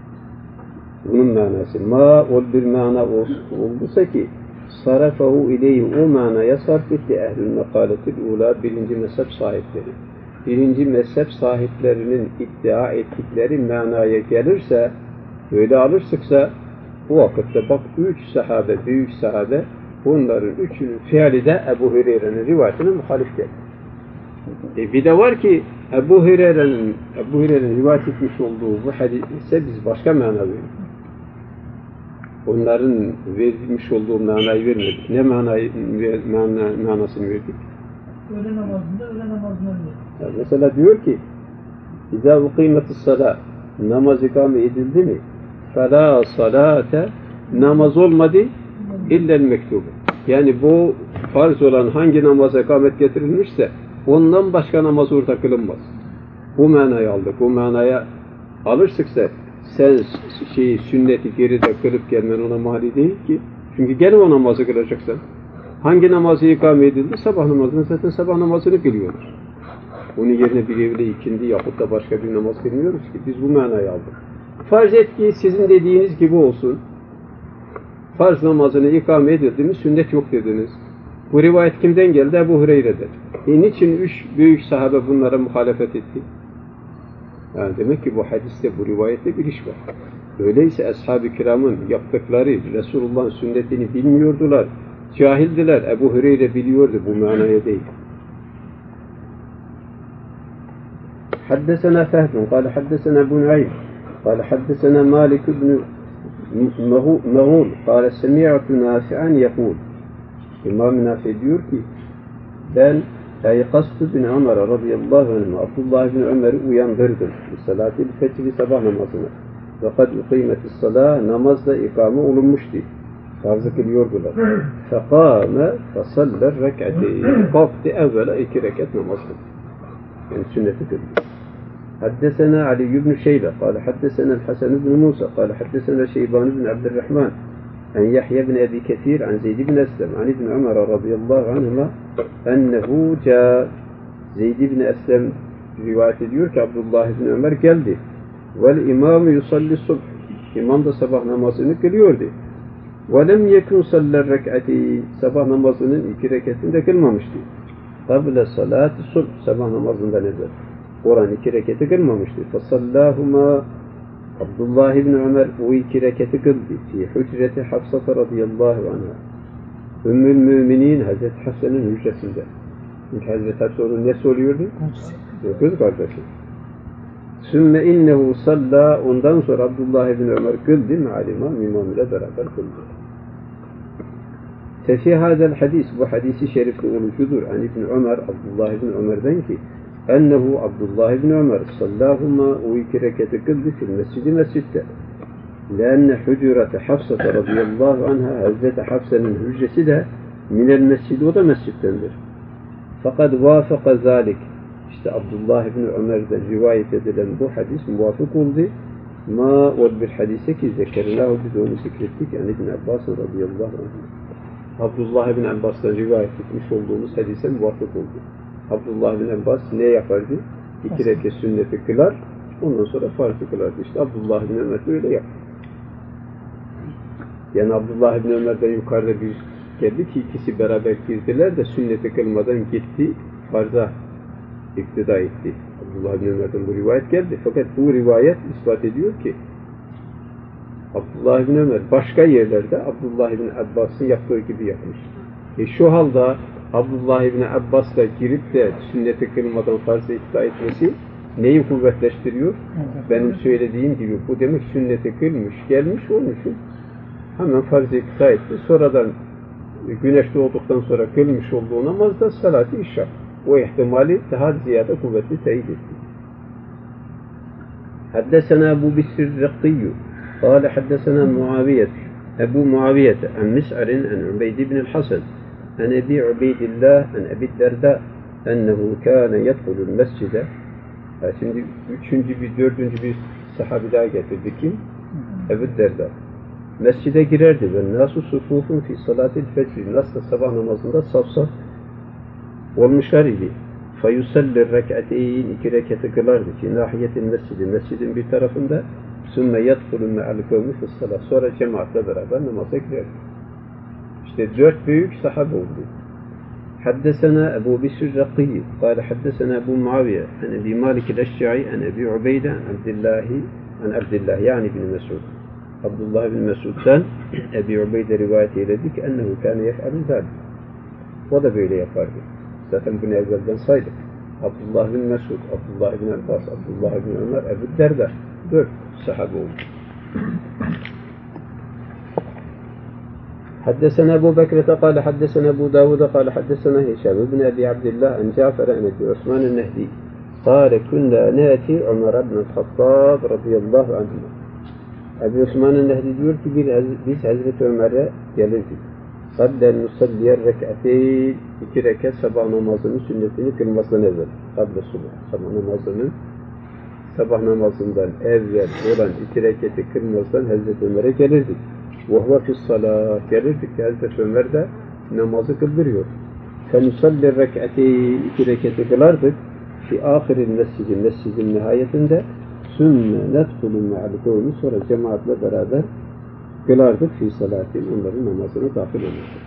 A: bunun manası ma ol bir mana olduysa ki sarafahu ileyhi, o manaya sarf etti ehl-i mekaletil ula, birinci mezhep sahipleri. Birinci mezhep sahiplerinin iddia ettikleri manaya gelirse, öyle alırsıksa bu vakitte bak üç sahabe, büyük sahabe, bunların üçünün fiili de Ebu Hureyre'nin rivayetine muhalif geldi. E bir de var ki Ebu Hureyre'nin Ebu Hureyre'nin rivayet etmiş olduğu bu hadise biz başka mana veriyoruz. Onların vermiş olduğu manayı vermedik. Ne manayı, mana, manasını verdik?
C: Öğle namazında, öğle namazından
A: yani mesela diyor ki İzâ ukîmetis salâh, namaz ikame edildi mi? Felâ salâte, namaz olmadı illel mektûbe. Yani bu farz olan hangi namaza ikamet getirilmişse ondan başka namaz orada kılınmaz. Bu manayı aldık. Bu manaya alırsak sen şeyi, sünneti geride kılıp gelmen ona mani değil ki. Çünkü gene o namazı kılacaksın. Hangi namazı ikame edildi? Sabah namazını, zaten sabah namazını kılıyoruz. Onun yerine bir evle ikindi yahut da başka bir namaz kılmıyoruz ki. Biz bu manayı aldık. Farz et ki sizin dediğiniz gibi olsun. Farz namazını ikame edildi mi sünnet yok dediniz. Bu rivayet kimden geldi? Ebu Hureyre'den. E niçin üç büyük sahabe bunlara muhalefet etti? Yani demek ki bu hadiste, bu rivayette bir iş var. Öyleyse ashab-ı kiramın yaptıkları, Resulullah'ın sünnetini bilmiyordular, cahildiler. Ebu Hureyre biliyordu, bu manaya değil. Haddesena Fehdun, kâle haddesena Ebu Nuaym, kâle haddesena Malik ibn Mağul, kâle semi'tu Nafi'an yekûl. İmam Nafi diyor ki, ben Eyqastu bin Ömer radıyallahu anh, Abdullah bin Ömer'i uyandırdım. Salat-ı fecri, sabah namazına. Fakat ukîmetis salâh, namazda ikame olunmuştu. Farzı kılıyordular. Fekâme fesaller rek'ateyn. Kalktı evvela iki rekat namaz kıldı. Yani sünneti kıldı. Haddesena Ali ibn Şeybe, kâle haddesena Hasan ibn Musa, kâle haddesena Şeyban ibn Abdurrahman, an Yahya ibn Ebi Kethir, an Zeyd ibn Eslem, an ibn Ömer radıyallahu anhuma, ennehu ca Zeyd ibn Eslem rivayet ediyor ki Abdullah ibn Ömer geldi. Vel imamı yusalli subh. İmam da sabah namazını kılıyordu. Ve lem yekun saller rek'ati. Sabah namazının iki rekatini de kılmamıştı. Kable salati subh. Sabah namazından evvel. Oran iki rekati kılmamıştı. Fasallahuma Abdullah ibn Ömer o iki rekati kıldı. Fi hücreti Hafsa radıyallahu anha. Ümmül Müminin Hazreti Hasan'ın hücresinde. Çünkü Hazreti Hasan'ın nesi oluyordu? Kız kardeşi. Sümme innehu salla, ondan sonra Abdullah ibn Ömer kıldı ma'alima, imam ile beraber kıldı. Tefi hadel hadis, bu hadisi şerifte oluşudur. An İbn Ömer, Abdullah ibn Ömer'den ki ennehu Abdullah ibn Ömer sallahuma, o iki reketi kıldı fil mescidi mescitte. Leenne hücrete Hafsa'ta radıyallahu anha, Hazreti Hafsa'nın hücresi de minel mescidi, o da mescittendir. Fakat vafaka zalik, işte Abdullah ibn Ömer'den rivayet edilen bu hadis muvafık oldu. Ma ol bir hadise ki zekernahu, biz onu zikrettik. Yani İbn Abbas radıyallahu anh. Abdullah ibn Abbas'tan rivayet etmiş olduğumuz hadise muvafık oldu. Abdullah ibn Abbas ne yapardı? İki rekat sünneti kılar, ondan sonra farzı kılardı. İşte Abdullah ibn Ömer de öyle yaptı. Yani Abdullah ibn Ömer'den yukarıda bir geldi ki ikisi beraber girdiler de sünneti kılmadan gitti, farza iktida etti. Abdullah ibn Ömer'den bu rivayet geldi. Fakat bu rivayet ispat ediyor ki Abdullah ibn Ömer başka yerlerde Abdullah ibn Abbas'ın yaptığı gibi yapmış. E şu halde Abdullah ibn Abbas'la girip de sünneti kılmadan farz-ı iktida etmesi neyi kuvvetleştiriyor? Benim söylediğim gibi bu demek sünneti kılmış, gelmiş olmuşum. Hemen farz-ı iktida etti. Sonradan güneş doğduktan sonra kılmış olduğu namazda salat-ı işa. O ihtimali daha ziyade kuvvetli teyit etti. Haddesena Ebu Bisr Rıkkiyyu kâle haddesena Muaviyet Ebu Muaviyet an Mis'arin an Ubeydi ibn Hasan an Ebi Ubeydillah an Ebi Derda ennehu kâne yedhulul mescide. Şimdi üçüncü bir, dördüncü bir sahabi daha getirdi kim? Ebu Derda. Mescide girerdi ve nasu sufufun fi salatil fecr, nasıl sabah namazında saf saf olmuşlar idi. Fayusallir rek'ateyn, iki rekatı kılardı ki nahiyetin mescidi, mescidin bir tarafında sümme yadhulun me'al kavmi fi salat, sonra cemaatle beraber namaza girerdi. İşte dört büyük sahabe oldu. Haddesena Ebu Bisr Rıkkiyyi kâle haddesena Ebu Muaviye an Ebi Malik el-Eşşa'i an Ebi Ubeyde an Abdillahi an Abdillah yani ibn Mesud. Abdullah ibn Mesud'dan Ebi Ubeyde rivayet eyledi ki ennehu kâne yef'alun zâlik. O da böyle yapardı. Zaten bunu evvelden saydık. Abdullah bin Mesud, Abdullah bin Abbas, Abdullah bin Ömer, Ebu Derda. Dört sahabe oldu. حدثنا أبو بكر قال حدثنا أبو داود قال حدثنا هشام بن أبي عبد الله عن جعفر عن أبي عثمان النهدي قال كنا نأتي عمر بن الخطاب رضي الله عنه. Ebu Osman'ın Nehdi diyor ki biz Hazreti Ömer'e gelirdik. Kadden nusalliyer rek'ateyn, iki rekat sabah namazının sünnetini kılmasından evvel. Kadde subah, sabah namazının sabah namazından evvel olan iki rekati kılmasından Hazreti Ömer'e gelirdik. Vahve fissalah, gelirdik ki Hazreti Ömer de namazı kıldırıyor. Fenusallir rek'ateyn, iki rekati kılardık. Fi ahiril mescidi, mescidin nihayetinde sümme nedhulun me'al kavmi, sonra cemaatle beraber kılardık fi salatin, onların namazına dahil olurdu.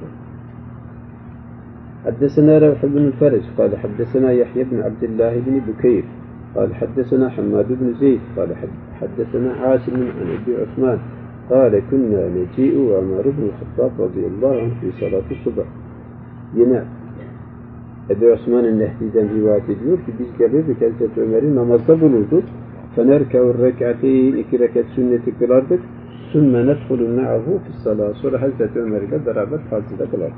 A: Haddesena Revh ibn Fereç kâle haddesena Yahya ibn Abdillah ibn Bukeyr kâle haddesena Hammad ibn Zeyd kâle haddesena Asim an Ebi Osman kâle kunna neci'u Ömer ibn Hattab radıyallahu anh fi salati subah. Yine Ebi Osman'ın Nehdi'den rivayet ediyor ki biz gelirdik Hazreti Ömer'i namazda bulurduk. Fenerkevur rek'ateyn, iki rekat sünneti kılardık. Sümme nedhulun me'ahu fissalah, sonra Hazreti Ömer ile beraber farzı da kılardık.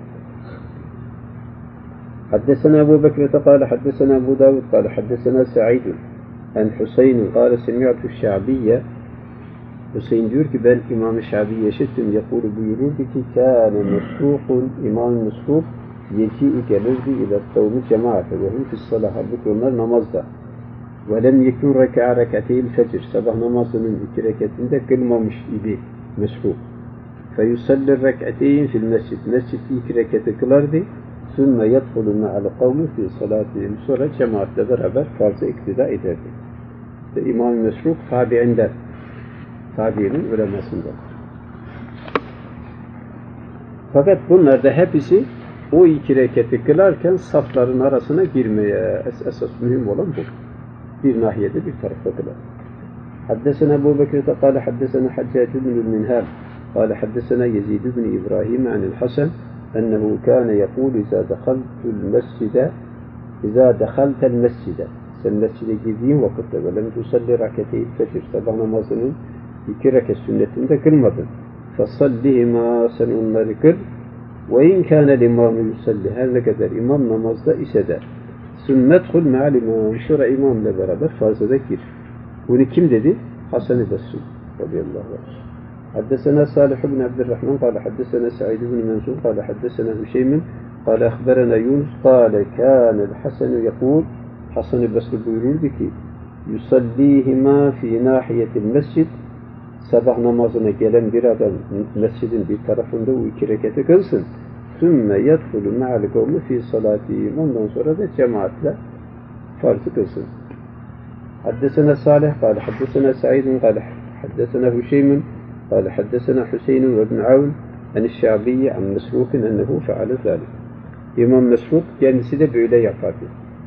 A: Haddesena Ebu Bekir'e kâle haddesena Ebu Davud kâle haddesena Sa'idun en Hüseyin kâle semi'tu Şa'biyye. Hüseyin diyor ki ben İmam-ı Şa'biyye işittim, yakulu buyururdu ki kâne mesrûkun, İmam-ı Mesrûk yeci'u gelirdi ile kavmi cemaate ve hum fissalah, halbuki onlar namazda. وَلَمْ يَكُنْ رَكَعَ رَكَتَيْ الْفَجْرِ, sabah namazının iki rekatinde kılmamış idi Mesrûk. فَيُسَلِّ الرَّكْعَتَيْنِ فِي الْمَسْجِدِ, mescidde iki rekatı kılardı. ثُمَّ يَدْخُلُ مَعَ الْقَوْمِ فِي صَلَاتِهِمْ, sonra cemaatle beraber farzı iktida ederdi. İşte İmam-ı Mesrûk tabiinden, tabiinin ulemasından. Fakat bunlar da hepsi o iki rekatı kılarken safların arasına girmeye esas mühim olan bu. Bir nahiyede bir tarafta kılar. Haddesena Ebu Bekir'e kâle haddesena Haccac ibn-i Minhal kâle haddesena Yezid ibn İbrahim anil Hasan ennehu kâne yekûl izâ dehaltul mescide izâ dehaltel mescide sen mescide girdiğin vakitte ve lem tusalli rakete-i fecr sabah namazının iki rekat sünnetinde kılmadın. Fasallihima sen onları kıl. Ve in kâne l'imâmu yusalli her ne kadar imam namazda ise de sünnethul me'al imam sonra imamla beraber farzada gir. Bunu kim dedi? Hasan-ı Basri radıyallahu anh. Haddesena Salih ibn Abdurrahman kâle haddesena Sa'id ibn Mansur kâle haddesena Hüseymin kâle akhberena Yunus kâle kânel Hasenu yekûl Hasan-ı Basri buyururdu ki yusallihima fî nâhiyetil mescid sabah namazına gelen bir adam mescidin bir tarafında o iki reketi kılsın. Sümme yedhulu me'al kavmi fî salâtihim ondan sonra da cemaatle farzı kılsın. Haddesena Salih kâle haddesena Sa'idun kâle haddesena Hüseymin kâle haddesena Hüseyin ve ibn Avn en-Şa'biyye an Mesrûkin ennehu feale zâlik. İmam Mesrûk kendisi de böyle yapardı.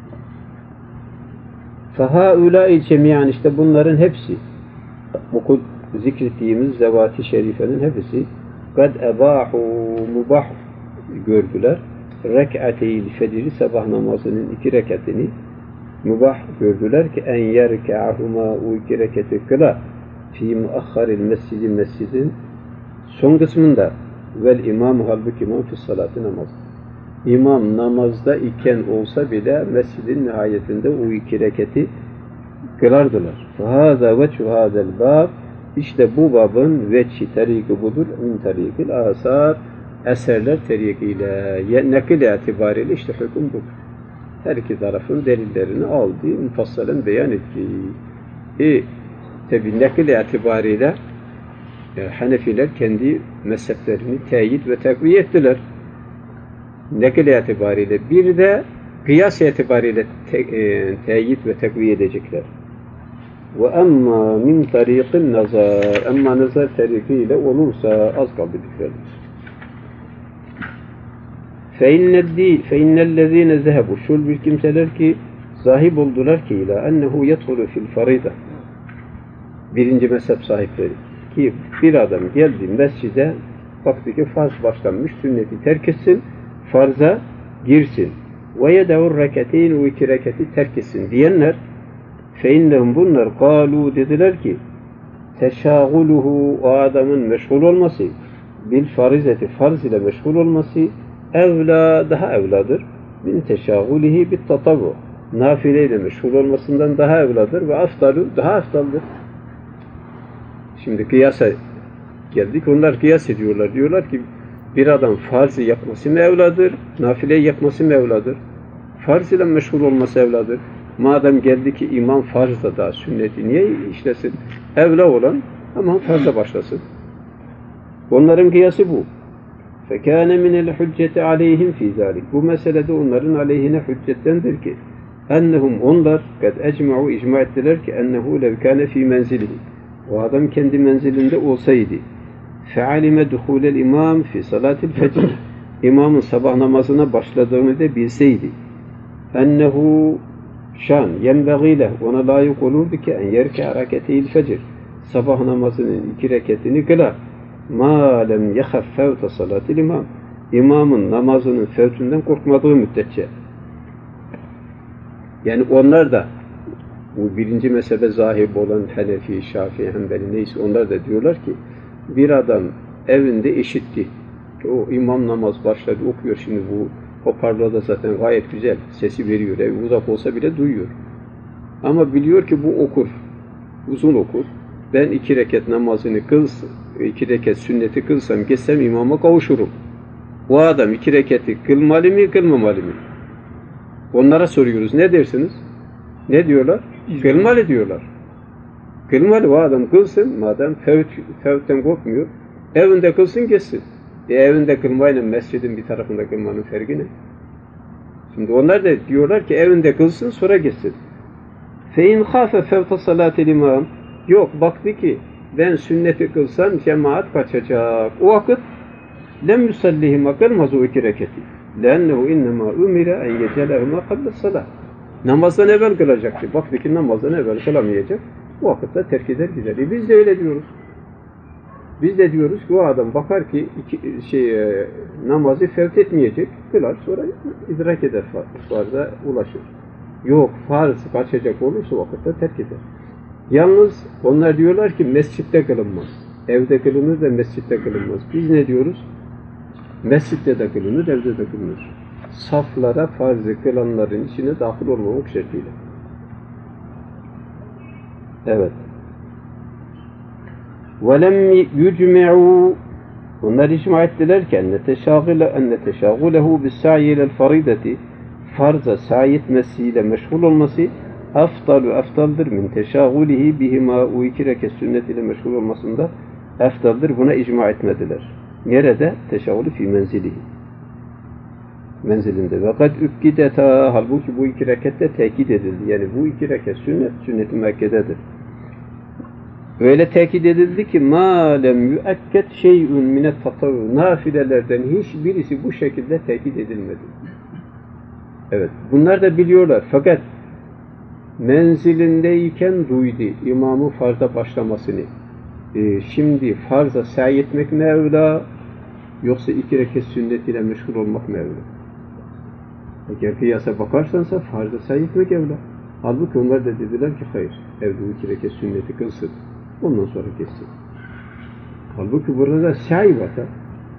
A: فَهَاُولَٰئِ cemiyan işte bunların hepsi bu zikrettiğimiz zevat-ı şerifenin hepsi kad ebahu mubah gördüler. Rek'ateyl fecri sabah namazının iki rekatini mubah gördüler ki en yerka'huma o iki rekati kıla fi muahharil mescidi mescidin son kısmında vel imam halbuki imam fi salatı namaz. İmam namazda iken olsa bile mescidin nihayetinde o iki rekati kılardılar. Fahâzâ veçhû hâzel bâb işte bu babın veçhi tariki budur. Min tarikil asar eserler tarikiyle nakil itibariyle işte hüküm budur. Her iki tarafın delillerini aldı, mufassalen beyan etti. E tabi nakil itibariyle e, Hanefiler kendi mezheplerini teyit ve takviye ettiler. Nakil itibariyle bir de kıyas itibariyle te, e, teyit ve takviye edecekler. Ve emma min tariqin nazar emma nazar tarikiyle olursa az kaldı bitirelim. Fe innellezine zehebu şul bir kimseler ki zahib oldular ki ila ennehu yedhulu fil farida birinci mezhep sahipleri ki bir adam geldi mescide baktı ki farz başlanmış sünneti terk etsin farza girsin ve yedevur reketeyn o iki reketi terk etsin diyenler feinnehum bunlar kalu dediler ki teşağuluhu o adamın meşgul olması bil farizeti farz ile meşgul olması evla daha evladır min teşağulihi bit tatavvu nafileyle meşgul olmasından daha evladır ve afdalu daha afdaldır. Şimdi kıyasa geldik onlar kıyas ediyorlar diyorlar ki bir adam farzı yapması mevladır nafileyi yapması mevladır farz ile meşgul olması evladır. Madem geldi ki imam farzda da sünneti niye işlesin? Evla olan ama farza başlasın. Onların kıyası bu. فَكَانَ مِنَ الْحُجَّةِ عَلَيْهِمْ فِي ذَٰلِكِ Bu meselede onların aleyhine hüccettendir ki ennehum onlar kad ecma'u icma ettiler ki ennehu lev kâne fî menzilihi o adam kendi menzilinde olsaydı fe'alime duhulel imam fi salatil fecr imamın sabah namazına başladığını da bilseydi ennehu şan yenbeğiyle ona layık olurdu ki en yerke hareketeyil fecr sabah namazının iki reketini kılar ma lem yehaf fevte salatil imam imamın namazının fevtünden korkmadığı müddetçe yani onlar da bu birinci mezhebe zahib olan Hanefi, Şafii, Hanbeli neyse onlar da diyorlar ki bir adam evinde işitti o imam namaz başladı okuyor şimdi bu hoparlörde zaten gayet güzel sesi veriyor. Ev uzak olsa bile duyuyor. Ama biliyor ki bu okur. Uzun okur. Ben iki rekat namazını kılsam, iki rekat sünneti kılsam, geçsem imama kavuşurum. Bu adam iki rekati kılmalı mı, kılmamalı mı? Onlara soruyoruz. Ne dersiniz? Ne diyorlar? Kılmalı diyorlar. Kılmalı. O adam kılsın. Madem fevt, fevtten korkmuyor. Evinde kılsın, geçsin. E evinde kılmayla mescidin bir tarafında kılmanın farkı ne? Şimdi onlar da diyorlar ki evinde kılsın sonra geçsin. Fein khafe fevta salatil imam yok baktı ki ben sünneti kılsam cemaat kaçacak. O vakit lem yusallihima kılmaz o iki reketi. Lennehu innema umira en yecelehuma kabla salat. Namazdan evvel kılacaktı. Baktı ki namazdan evvel kılamayacak. O vakitte terk eder gider. E biz de öyle diyoruz. Biz de diyoruz ki o adam bakar ki iki, şey, e, namazı fevt etmeyecek, kılar sonra idrak eder, farza ulaşır. Yok, farz kaçacak olursa vakitte terk eder. Yalnız onlar diyorlar ki mescitte kılınmaz. Evde kılınır da mescitte kılınmaz. Biz ne diyoruz? Mescitte de kılınır, evde de kılınır. Saflara farzı kılanların içine dahil olmamak şartıyla. Evet. وَلَمْ يُجْمِعُوا Onlar icma ettiler ki enne teşâgulehu bis-sa'yi ilel farideti farza sa'i etmesiyle meşgul olması afdalu afdaldır min teşâgulihi bihima o iki rekat sünnet ile meşgul olmasında afdaldır. Buna icma etmediler. Nerede? Teşâgulü fi menzilihi. Menzilinde. Ve kad ükkideta halbuki bu iki rekatte tekit edildi. Yani bu iki rekat sünnet, sünnet-i müekkededir. Öyle tekit edildi ki ma lem müekket şey'un minet tatavvu nafilelerden hiçbirisi bu şekilde tekit edilmedi. Evet. Bunlar da biliyorlar. Fakat menzilindeyken duydu imamın farza başlamasını. Ee, şimdi farza sa'i etmek mi evla yoksa iki rekat sünnetiyle meşgul olmak mı evla? Eğer kıyasa bakarsansa farza sa'i etmek evla. Halbuki onlar da dediler ki hayır. Evde iki rekat sünneti kılsın. Ondan sonra kessin. Halbuki burada da sa'i var da.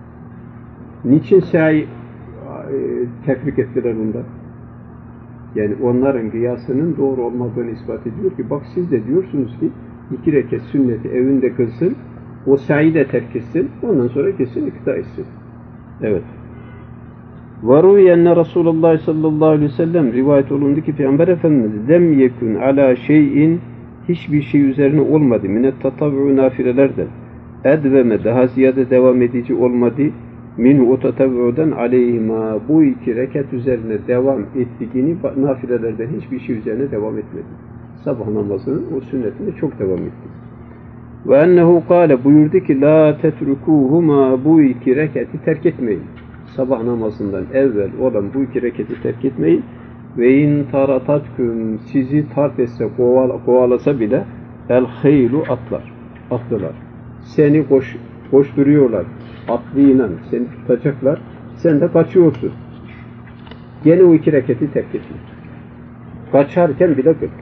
A: Niçin sa'i e, tefrik ettiler bunda? Yani onların kıyasının doğru olmadığını ispat ediyor ki bak siz de diyorsunuz ki iki rekat sünneti evinde kılsın, o sa'i de terk etsin, ondan sonra kesin ikta etsin. Evet. وَرُوِيَ اَنَّ رَسُولَ اللّٰهِ sallallahu aleyhi ve sellem rivayet olundu ki Peygamber Efendimiz lem yekun ala şeyin hiçbir şey üzerine olmadı. Minet tatavvu nafilelerden. Edveme daha ziyade devam edici olmadı. Minhu o tatavvudan aleyhima bu iki rekat üzerine devam ettiğini nafilelerden hiçbir şey üzerine devam etmedi. Sabah namazının o sünnetinde çok devam etti. Ve ennehu kâle buyurdu ki la tetrukuhuma bu iki rekati terk etmeyin. Sabah namazından evvel olan bu iki rekati terk etmeyin. Ve in taratatküm sizi tart etse kovala, kovalasa bile el haylu atlar. Atlılar. Seni koş, koşturuyorlar. Atlıyla seni tutacaklar. Sen de kaçıyorsun. Gene o iki rekati terk etme. Kaçarken bile kıl.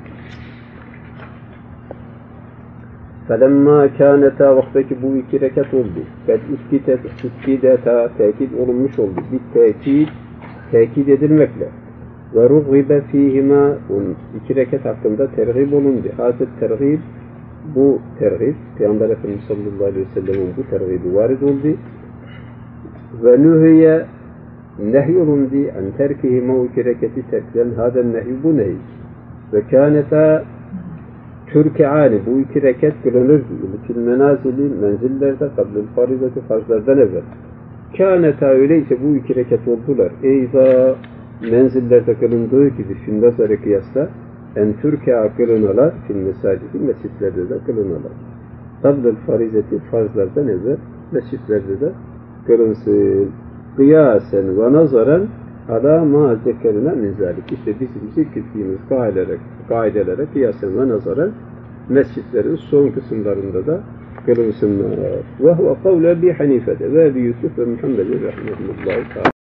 A: فَلَمَّا كَانَتَا vaktaki bu iki rekat oldu. قَدْ اُسْكِدَتَا tekit olunmuş oldu. Bir tekit, tekit edilmekle. Ve rughibe fîhimâ iki rekat hakkında tergib olundu. Haset tergib bu tergib Peygamber Efendimiz sallallahu aleyhi ve sellem'in bu tergibi varid oldu. Ve nühiye nehy olundu en terkihime o iki rekati terklen haden nehy bu nehy. Ve kâneta türke'ani bu iki rekat kılınırdı. Fil menazili menzillerde kablül farizeti farzlardan evvel. Kâneta öyleyse bu iki rekat oldular. Eyza menzillerde kılındığı gibi finnazarı kıyasla en Türkiye kılınalar fil mesacidi mescitlerde de kılınalar. Kablül farizeti farzlardan evvel mescitlerde de kılınsın. Kıyasen ve nazaran ala ma zekerine min zalik. İşte bizim zikrettiğimiz kaidelere, kaidelere kıyasen ve nazaran mescitlerin son kısımlarında da kılınsınlar. Ve huve kavle bi Hanife'de ve bi Yusuf ve Muhammed'in rahmetullahi teala.